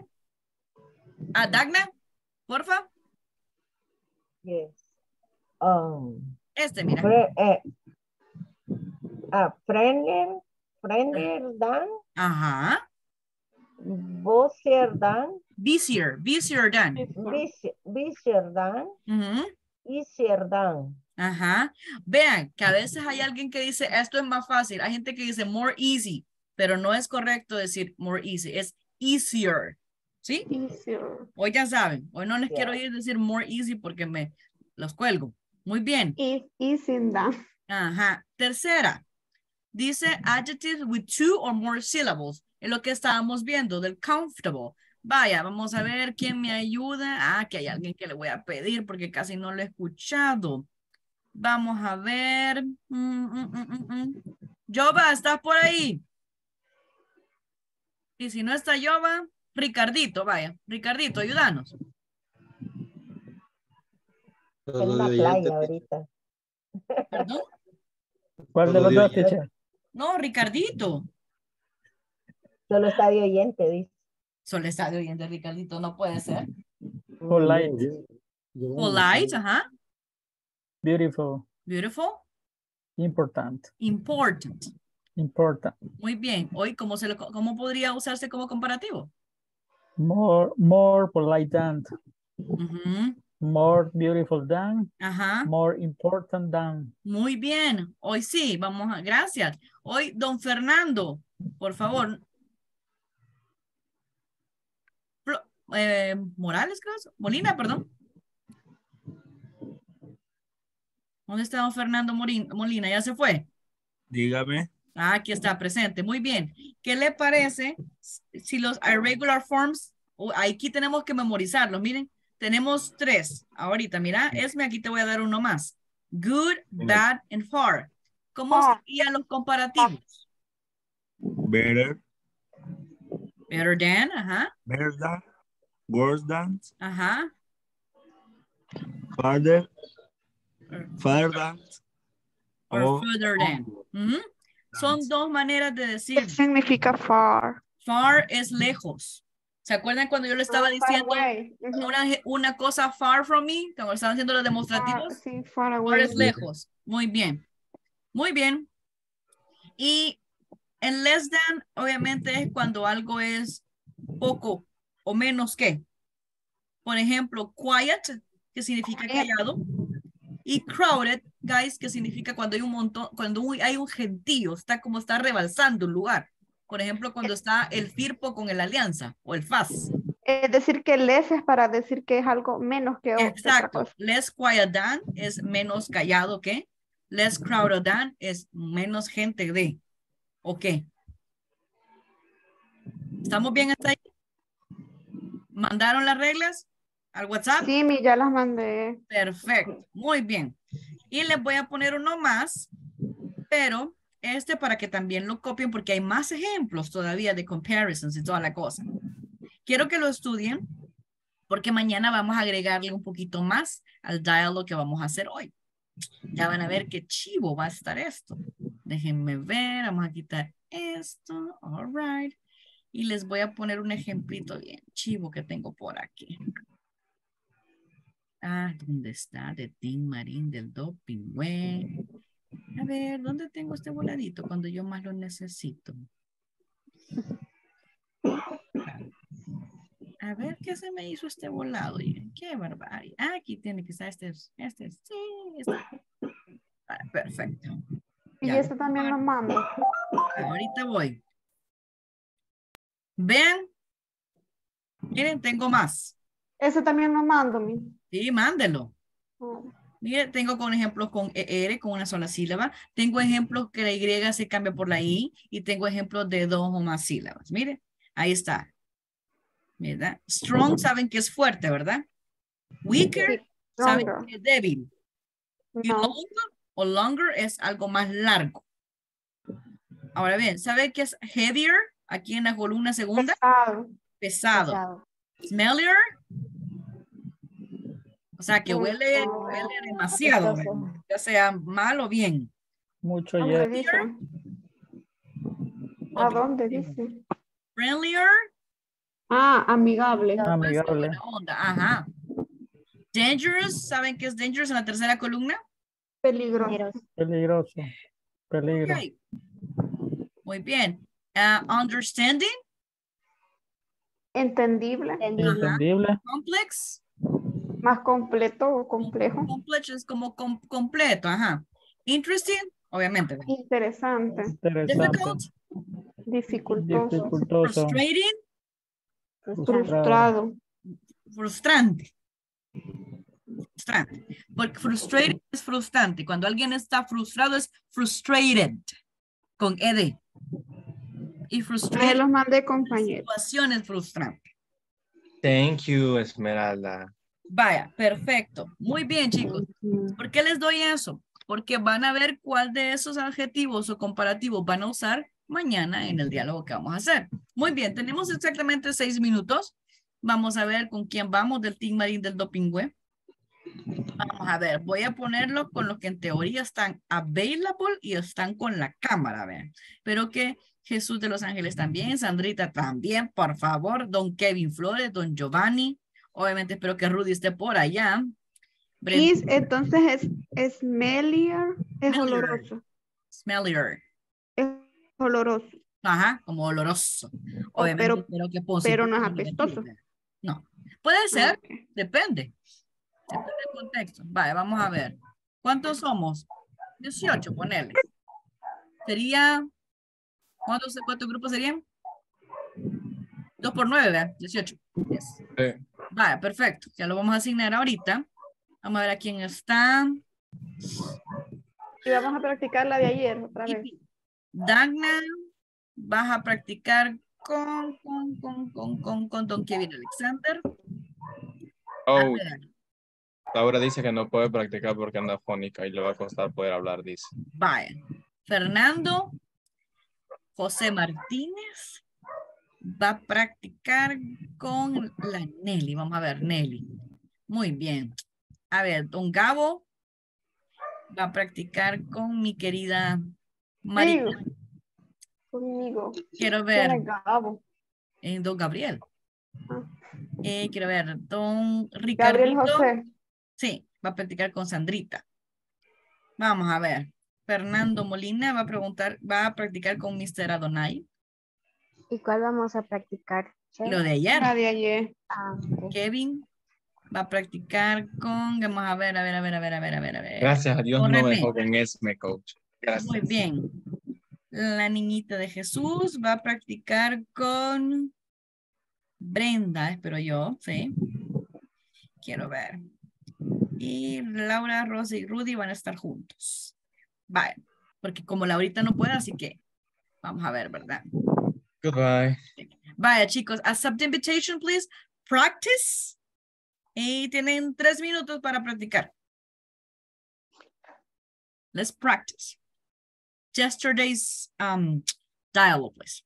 ¿A Dagna? Porfa. Yes. Um, Este, mira. fre- eh, ah, friendlier, friendlier than, Ajá. busier than, Busier, busier than. busy- busier than, Ujú. easier than. Ajá. Vean que a veces hay alguien que dice esto es más fácil. Hay gente que dice more easy, pero no es correcto decir more easy, es easier. ¿Sí? Easier. Hoy ya saben, hoy no les Yeah. quiero ir a decir more easy porque me los cuelgo. Muy bien. Is easy than. Ajá. Tercera. Dice adjectives with two or more syllables. Es lo que estábamos viendo del comfortable. Vaya, vamos a ver quién me ayuda. Ah, que hay alguien que le voy a pedir porque casi no lo he escuchado. Vamos a ver. Mm, mm, mm, mm, mm. Yoba, ¿estás por ahí? Y si no está Yoba, Ricardito, vaya. Ricardito, ayúdanos. En la playa ahorita. ¿Perdón? ¿Cuál de los dos, teacher? No, Ricardito. Solo está de oyente, dice. Solo está de oyente, Ricardito, no puede ser. Polite. Polite, ajá. Beautiful. Beautiful. Important. Important. Important. Muy bien. Hoy, ¿cómo, se lo, ¿cómo podría usarse como comparativo? More, more polite than. Ujú. More beautiful than. Ajá. More important than. Muy bien. Hoy sí, vamos a, gracias. Hoy, don Fernando, por favor. Flo- eh, Morales, creo. Molina, perdón. ¿Dónde está don Fernando Morín- Molina? ¿Ya se fue? Dígame. Ah, aquí está presente. Muy bien. ¿Qué le parece si los irregular forms, oh, aquí tenemos que memorizarlos? Miren, tenemos tres. Ahorita, mira, Esme, aquí te voy a dar uno más. Good, bad, and far. ¿Cómo serían los comparativos? Better. Better than, ajá, Better than. Worse than. ajá. Farther. Farther than. Or o further than. Ujú. Son dos maneras de ¿Qué decir. significa far? Far es lejos. ¿Se acuerdan cuando yo le estaba Ah, far diciendo away. Ujú. una, una cosa far from me? Cuando estaban haciendo los Far, demostrativos. sí, far Far away. es lejos. Muy bien. Muy bien. Y en less than, obviamente, es cuando algo es poco o menos que. Por ejemplo, quiet, que significa callado. Y crowded, guys, que significa cuando hay un montón, cuando hay un gentío, está como está rebalsando un lugar. Por ejemplo, cuando está el FIRPO con el Alianza o el F A S. Es decir, que less es para decir que es algo menos que o- otra Exacto. cosa. Less quiet than es menos callado que. Less crowded than es menos gente de. ¿O qué? ¿Estamos bien hasta ahí? ¿Mandaron las reglas al WhatsApp? Sí, mi, ya las mandé. Perfecto. Muy bien. Y les voy a poner uno más, pero este para que también lo copien porque hay más ejemplos todavía de comparisons y toda la cosa. Quiero que lo estudien porque mañana vamos a agregarle un poquito más al diálogo que vamos a hacer hoy. Ya van a ver qué chivo va a estar esto. Déjenme ver, vamos a quitar esto. All right. Y les voy a poner un ejemplito bien chivo que tengo por aquí. Ah, ¿dónde está? De Tim Marín del Dopingüe. A ver, ¿dónde tengo este voladito cuando yo más lo necesito? A ver, ¿qué se me hizo este volado? Oigan, qué barbaridad. Ah, aquí tiene que estar este. Este, sí, este. Ah, perfecto. Y Ya. este también lo mando. Ahorita voy. Vean. Miren, tengo más. Ese también lo mando, mi. Sí, mándelo. Oh. Mire, tengo con ejemplos con E R, con una sola sílaba. Tengo ejemplos que la Y se cambia por la I. Y tengo ejemplos de dos o más sílabas. Mire, ahí está. ¿Verdad? Strong saben que es fuerte, ¿verdad? Weaker Sí, saben stronger. que es débil. Y No. longer o longer es algo más largo. Ahora bien, ¿sabe qué es heavier? Aquí en la columna segunda. Pesado. Pesado. Pesado. Smellier. O sea, que Mm, huele, ah, huele demasiado. Apestoso. Ya sea mal o bien. Mucho ¿dónde ya. dice? ¿A dónde dice? Friendlier. Ah, amigable. Pues, Amigable. buena onda. Ajá. Dangerous. ¿Saben qué es dangerous en la tercera columna? Peligroso. Peligroso. Peligro. Ok. Muy bien. Uh, understanding. Entendible. Entendible. Entendible. Complex. Más completo o complejo. Complex es como com completo. Ajá. Interesting. Obviamente. Interesante. Interesante. Difficult. Dificultoso. Dificultoso. Frustrating. Frustrado. Frustrante. Frustrante. Porque frustrated es frustrante. Cuando alguien está frustrado es frustrated. Con ed. Y Me frustrated los mandé, compañero. situación es frustrante. Thank you, Esmeralda. Vaya, perfecto. Muy bien, chicos. ¿Por qué les doy eso? Porque van a ver cuál de esos adjetivos o comparativos van a usar mañana en el diálogo que vamos a hacer. Muy bien, tenemos exactamente seis minutos. Vamos a ver con quién vamos del Team Marín del Dopingüe. Vamos a ver, voy a ponerlo con los que en teoría están available y están con la cámara, vean. Pero que Jesús de los Ángeles también, Sandrita también, por favor, don Kevin Flores, don Giovanni. Obviamente espero que Rudy esté por allá. Brenda- Kiss, entonces es, es smellier, es Smellier. oloroso. Smellier. Es oloroso. Ajá, como oloroso. O Obviamente pero, espero que positivo. pero no es o negativo, apestoso. ¿verdad? No. Puede ser, Ok. depende. Depende del contexto. Vale, vamos a ver. ¿Cuántos somos? dieciocho, ponele. Sería, ¿cuántos, cuántos grupos serían? dos por nueve, ¿verdad? dieciocho. Yes. Sí. Vale, perfecto. Ya lo vamos a asignar ahorita. Vamos a ver a quién está. Y vamos a practicar la de ayer otra vez. Dagna, vas a practicar con, con, con, con, con, con don Kevin Alexander. Oh, A ver, Laura dice que no puede practicar porque anda fónica y le va a costar poder hablar, dice. vaya. Fernando, José Martínez va a practicar con la Nelly. Vamos a ver, Nelly. Muy bien. A ver, don Gabo va a practicar con mi querida Marina. Sí, conmigo. Quiero ¿Quién ver es Gabo? en don Gabriel. Ah. Eh, quiero ver, don Gabriel Ricardito. José. Sí, va a practicar con Sandrita. Vamos a ver. Fernando Molina va a preguntar, va a practicar con mister Adonai. ¿Y cuál vamos a practicar? Chef? Lo de ayer. La de ayer. Ah, ok. Kevin va a practicar con, vamos a ver, a ver, a ver, a ver, a ver, a ver, a ver. Gracias a Dios Con no me René. dejó con Esme, coach. Gracias. Muy bien. La niñita de Jesús va a practicar con Brenda, espero yo, sí. Quiero ver. Y Laura, Rosa y Rudy van a estar juntos. Vale, porque como Laurita no puede, así que vamos a ver, ¿verdad? Goodbye. Vaya, chicos, accept invitation, please. Practice. Y tienen tres minutos para practicar. Let's practice. Yesterday's um, dialogue, please.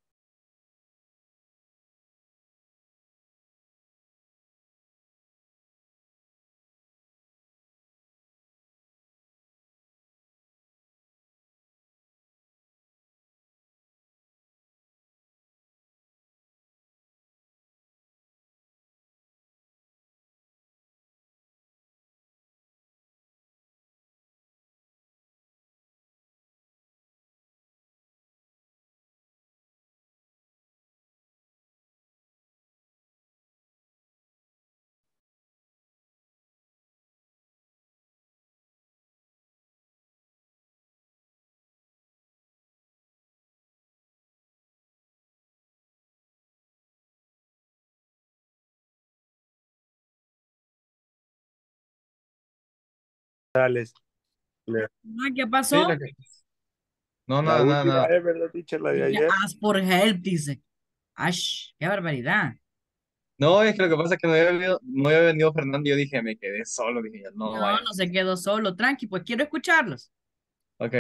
Dale. Le- Ah, ¿qué Sí, pasó? la que- No, La nada, nada, última nada. es, ¿verdad, teacher? La de Dice, ayer. ask for help, dice. Ash, qué barbaridad. No, es que lo que pasa es que no había venido, no había venido Fernando y yo dije, me quedé solo. Dije, no, No, vaya. no se quedó solo, tranqui, pues quiero escucharlos. Ok.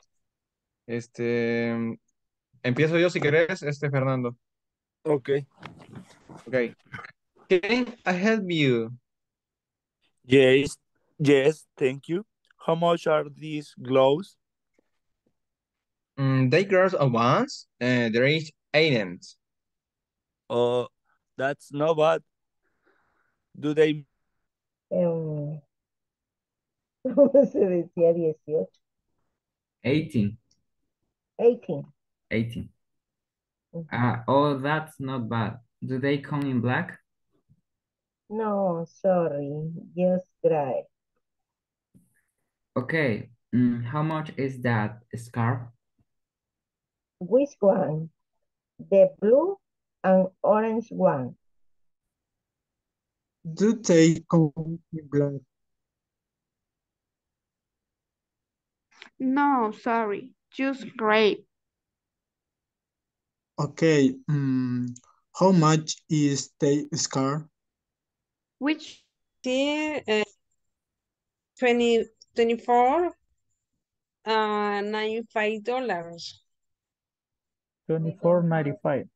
Este, empiezo yo si querés, este, Fernando. Ok. Ok. Can I help you? Yes, yes, thank you. How much are these gloves? Mm, they girls at once, and there is items. Oh, that's not bad. Do they Em, ¿Cómo se decía dieciocho? eighteen. eighteen. eighteen. Mhm. Uh, oh, that's not bad. Do they come in black? No, sorry, just gray. Okay. Mm, how much is that scarf? Which one? The blue and orange one. Do they come in black? No, sorry. Just grape. Okay. mm, how much is the scar? Which Sí, eh, twenty, twenty-four, uh, ninety-five dollars. twenty-four ninety-five.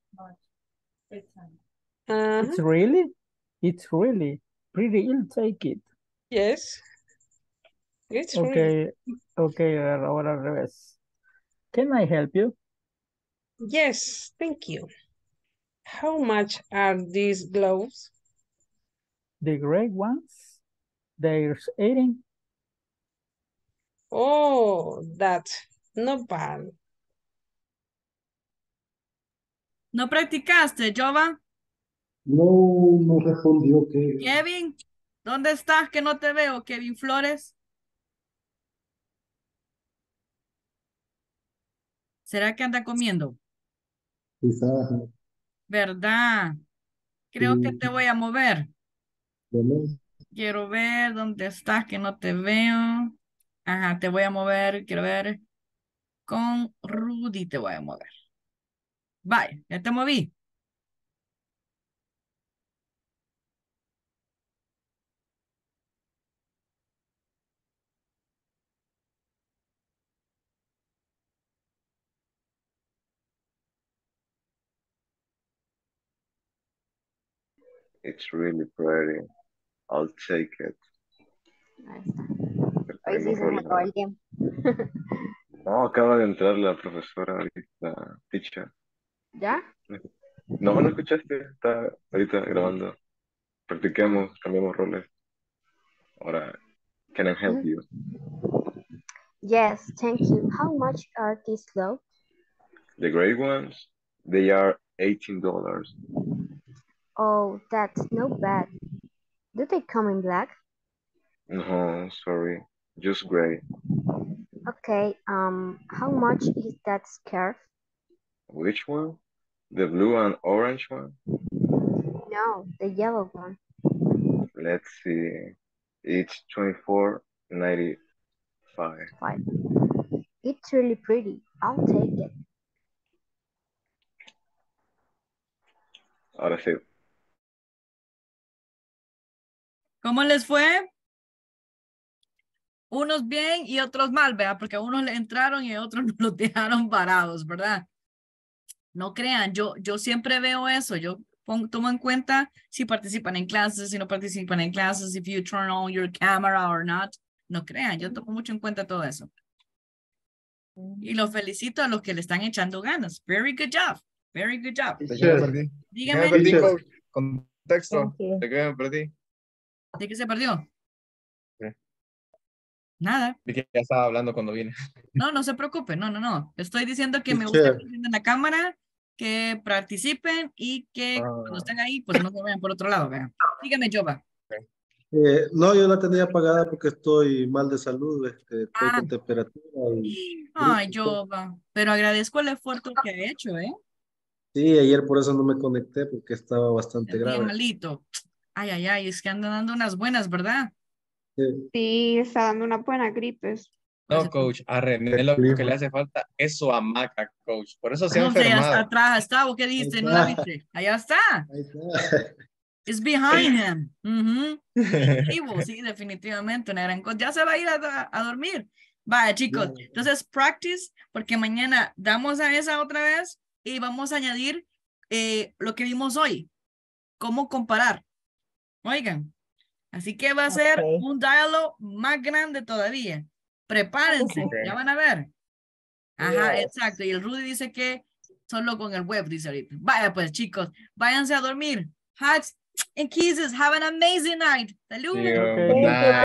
Uh, It's really, it's really pretty. You'll take it. yes, it's free. Okay, okay, ahora al revés. Can I help you? Yes, thank you. How much are these gloves? The gray ones, there's eighteen. Oh, that's not bad. ¿No practicaste, Jova? No, no respondió que Kevin, ¿dónde estás? Que no te veo, Kevin Flores. ¿Será que anda comiendo? quizás, ¿Verdad? Creo que sí, te voy a mover. bueno, Quiero ver dónde estás, que no te veo. Ajá, te voy a mover, quiero ver. Con Rudy te voy a mover. Bye, ya te moví. It's really pretty. I'll take it. Ahí está. Pero Hoy sí tenemos se me roles acabó ahora. el tiempo. No, acaba de entrar la profesora ahorita, teacher. ¿Ya? No, no escuchaste, está ahorita grabando. Ah. Practiquemos, cambiamos roles. Ahora, can I help Mhm. you? Yes, thank you. How much are these gloves? The gray ones, they are eighteen dollars. Oh, that's not bad. Do they come in black? No, sorry, just gray. Okay, um, how much is that scarf? Which one? The blue and orange one? No, the yellow one. Let's see. It's twenty-four ninety-five. Five. It's really pretty. I'll take it. Ahora sí. ¿Cómo les fue? Unos bien y otros mal, ¿verdad? Porque a unos le entraron y a otros los dejaron parados, ¿verdad? No crean, yo, yo siempre veo eso. Yo pongo, tomo en cuenta si participan en clases, si no participan en clases, if you turn on your camera or not. No crean, yo tomo mucho en cuenta todo eso. Y los felicito a los que le están echando ganas. Very good job. Very good job. ¿De qué me perdí? ¿De qué Dígame. me perdí, Teacher. coach? Contexto. Thank you. ¿De qué me perdí? ¿De qué se perdió? ¿Qué? Nada. Vi que ya estaba hablando cuando vine. No, no se preocupe. No, no, no. Estoy diciendo que me gusta que estén en la cámara, que participen y que Ah. cuando estén ahí, pues no se vayan por otro lado. Vean. Dígame, Jova. Eh, no, yo la tenía apagada porque estoy mal de salud, este, estoy Ah. con temperatura y Ay, gripe, todo. Jova. Pero agradezco el esfuerzo que ha hecho, ¿eh? Sí, ayer por eso no me conecté porque estaba bastante El día grave. malito. Ay, ay, ay, es que andan dando unas buenas, ¿verdad? Sí. Sí, está dando una buena gripes. No, coach, a René lo que le hace falta es su hamaca, coach. Por eso se ha No sé, enfermado. hasta atrás está. ¿O qué dijiste? ¿No la viste? Allá está. Ahí está. It's behind him. Ujú. Negativo, sí, definitivamente. Una gran cosa. Ya se va a ir a, a dormir. Vaya, chicos. Ya. Entonces, practice, porque mañana damos a esa otra vez y vamos a añadir eh, lo que vimos hoy. Cómo comparar. Oigan. Así que va a ser Okay. un diálogo más grande todavía. Prepárense, Okay. ya van a ver. Ajá, Yes. exacto. Y el Rudy dice que solo con el web, dice ahorita. Vaya pues, chicos, váyanse a dormir. Hugs and kisses. Have an amazing night. Salud. See you. Okay. Good Thank you. night.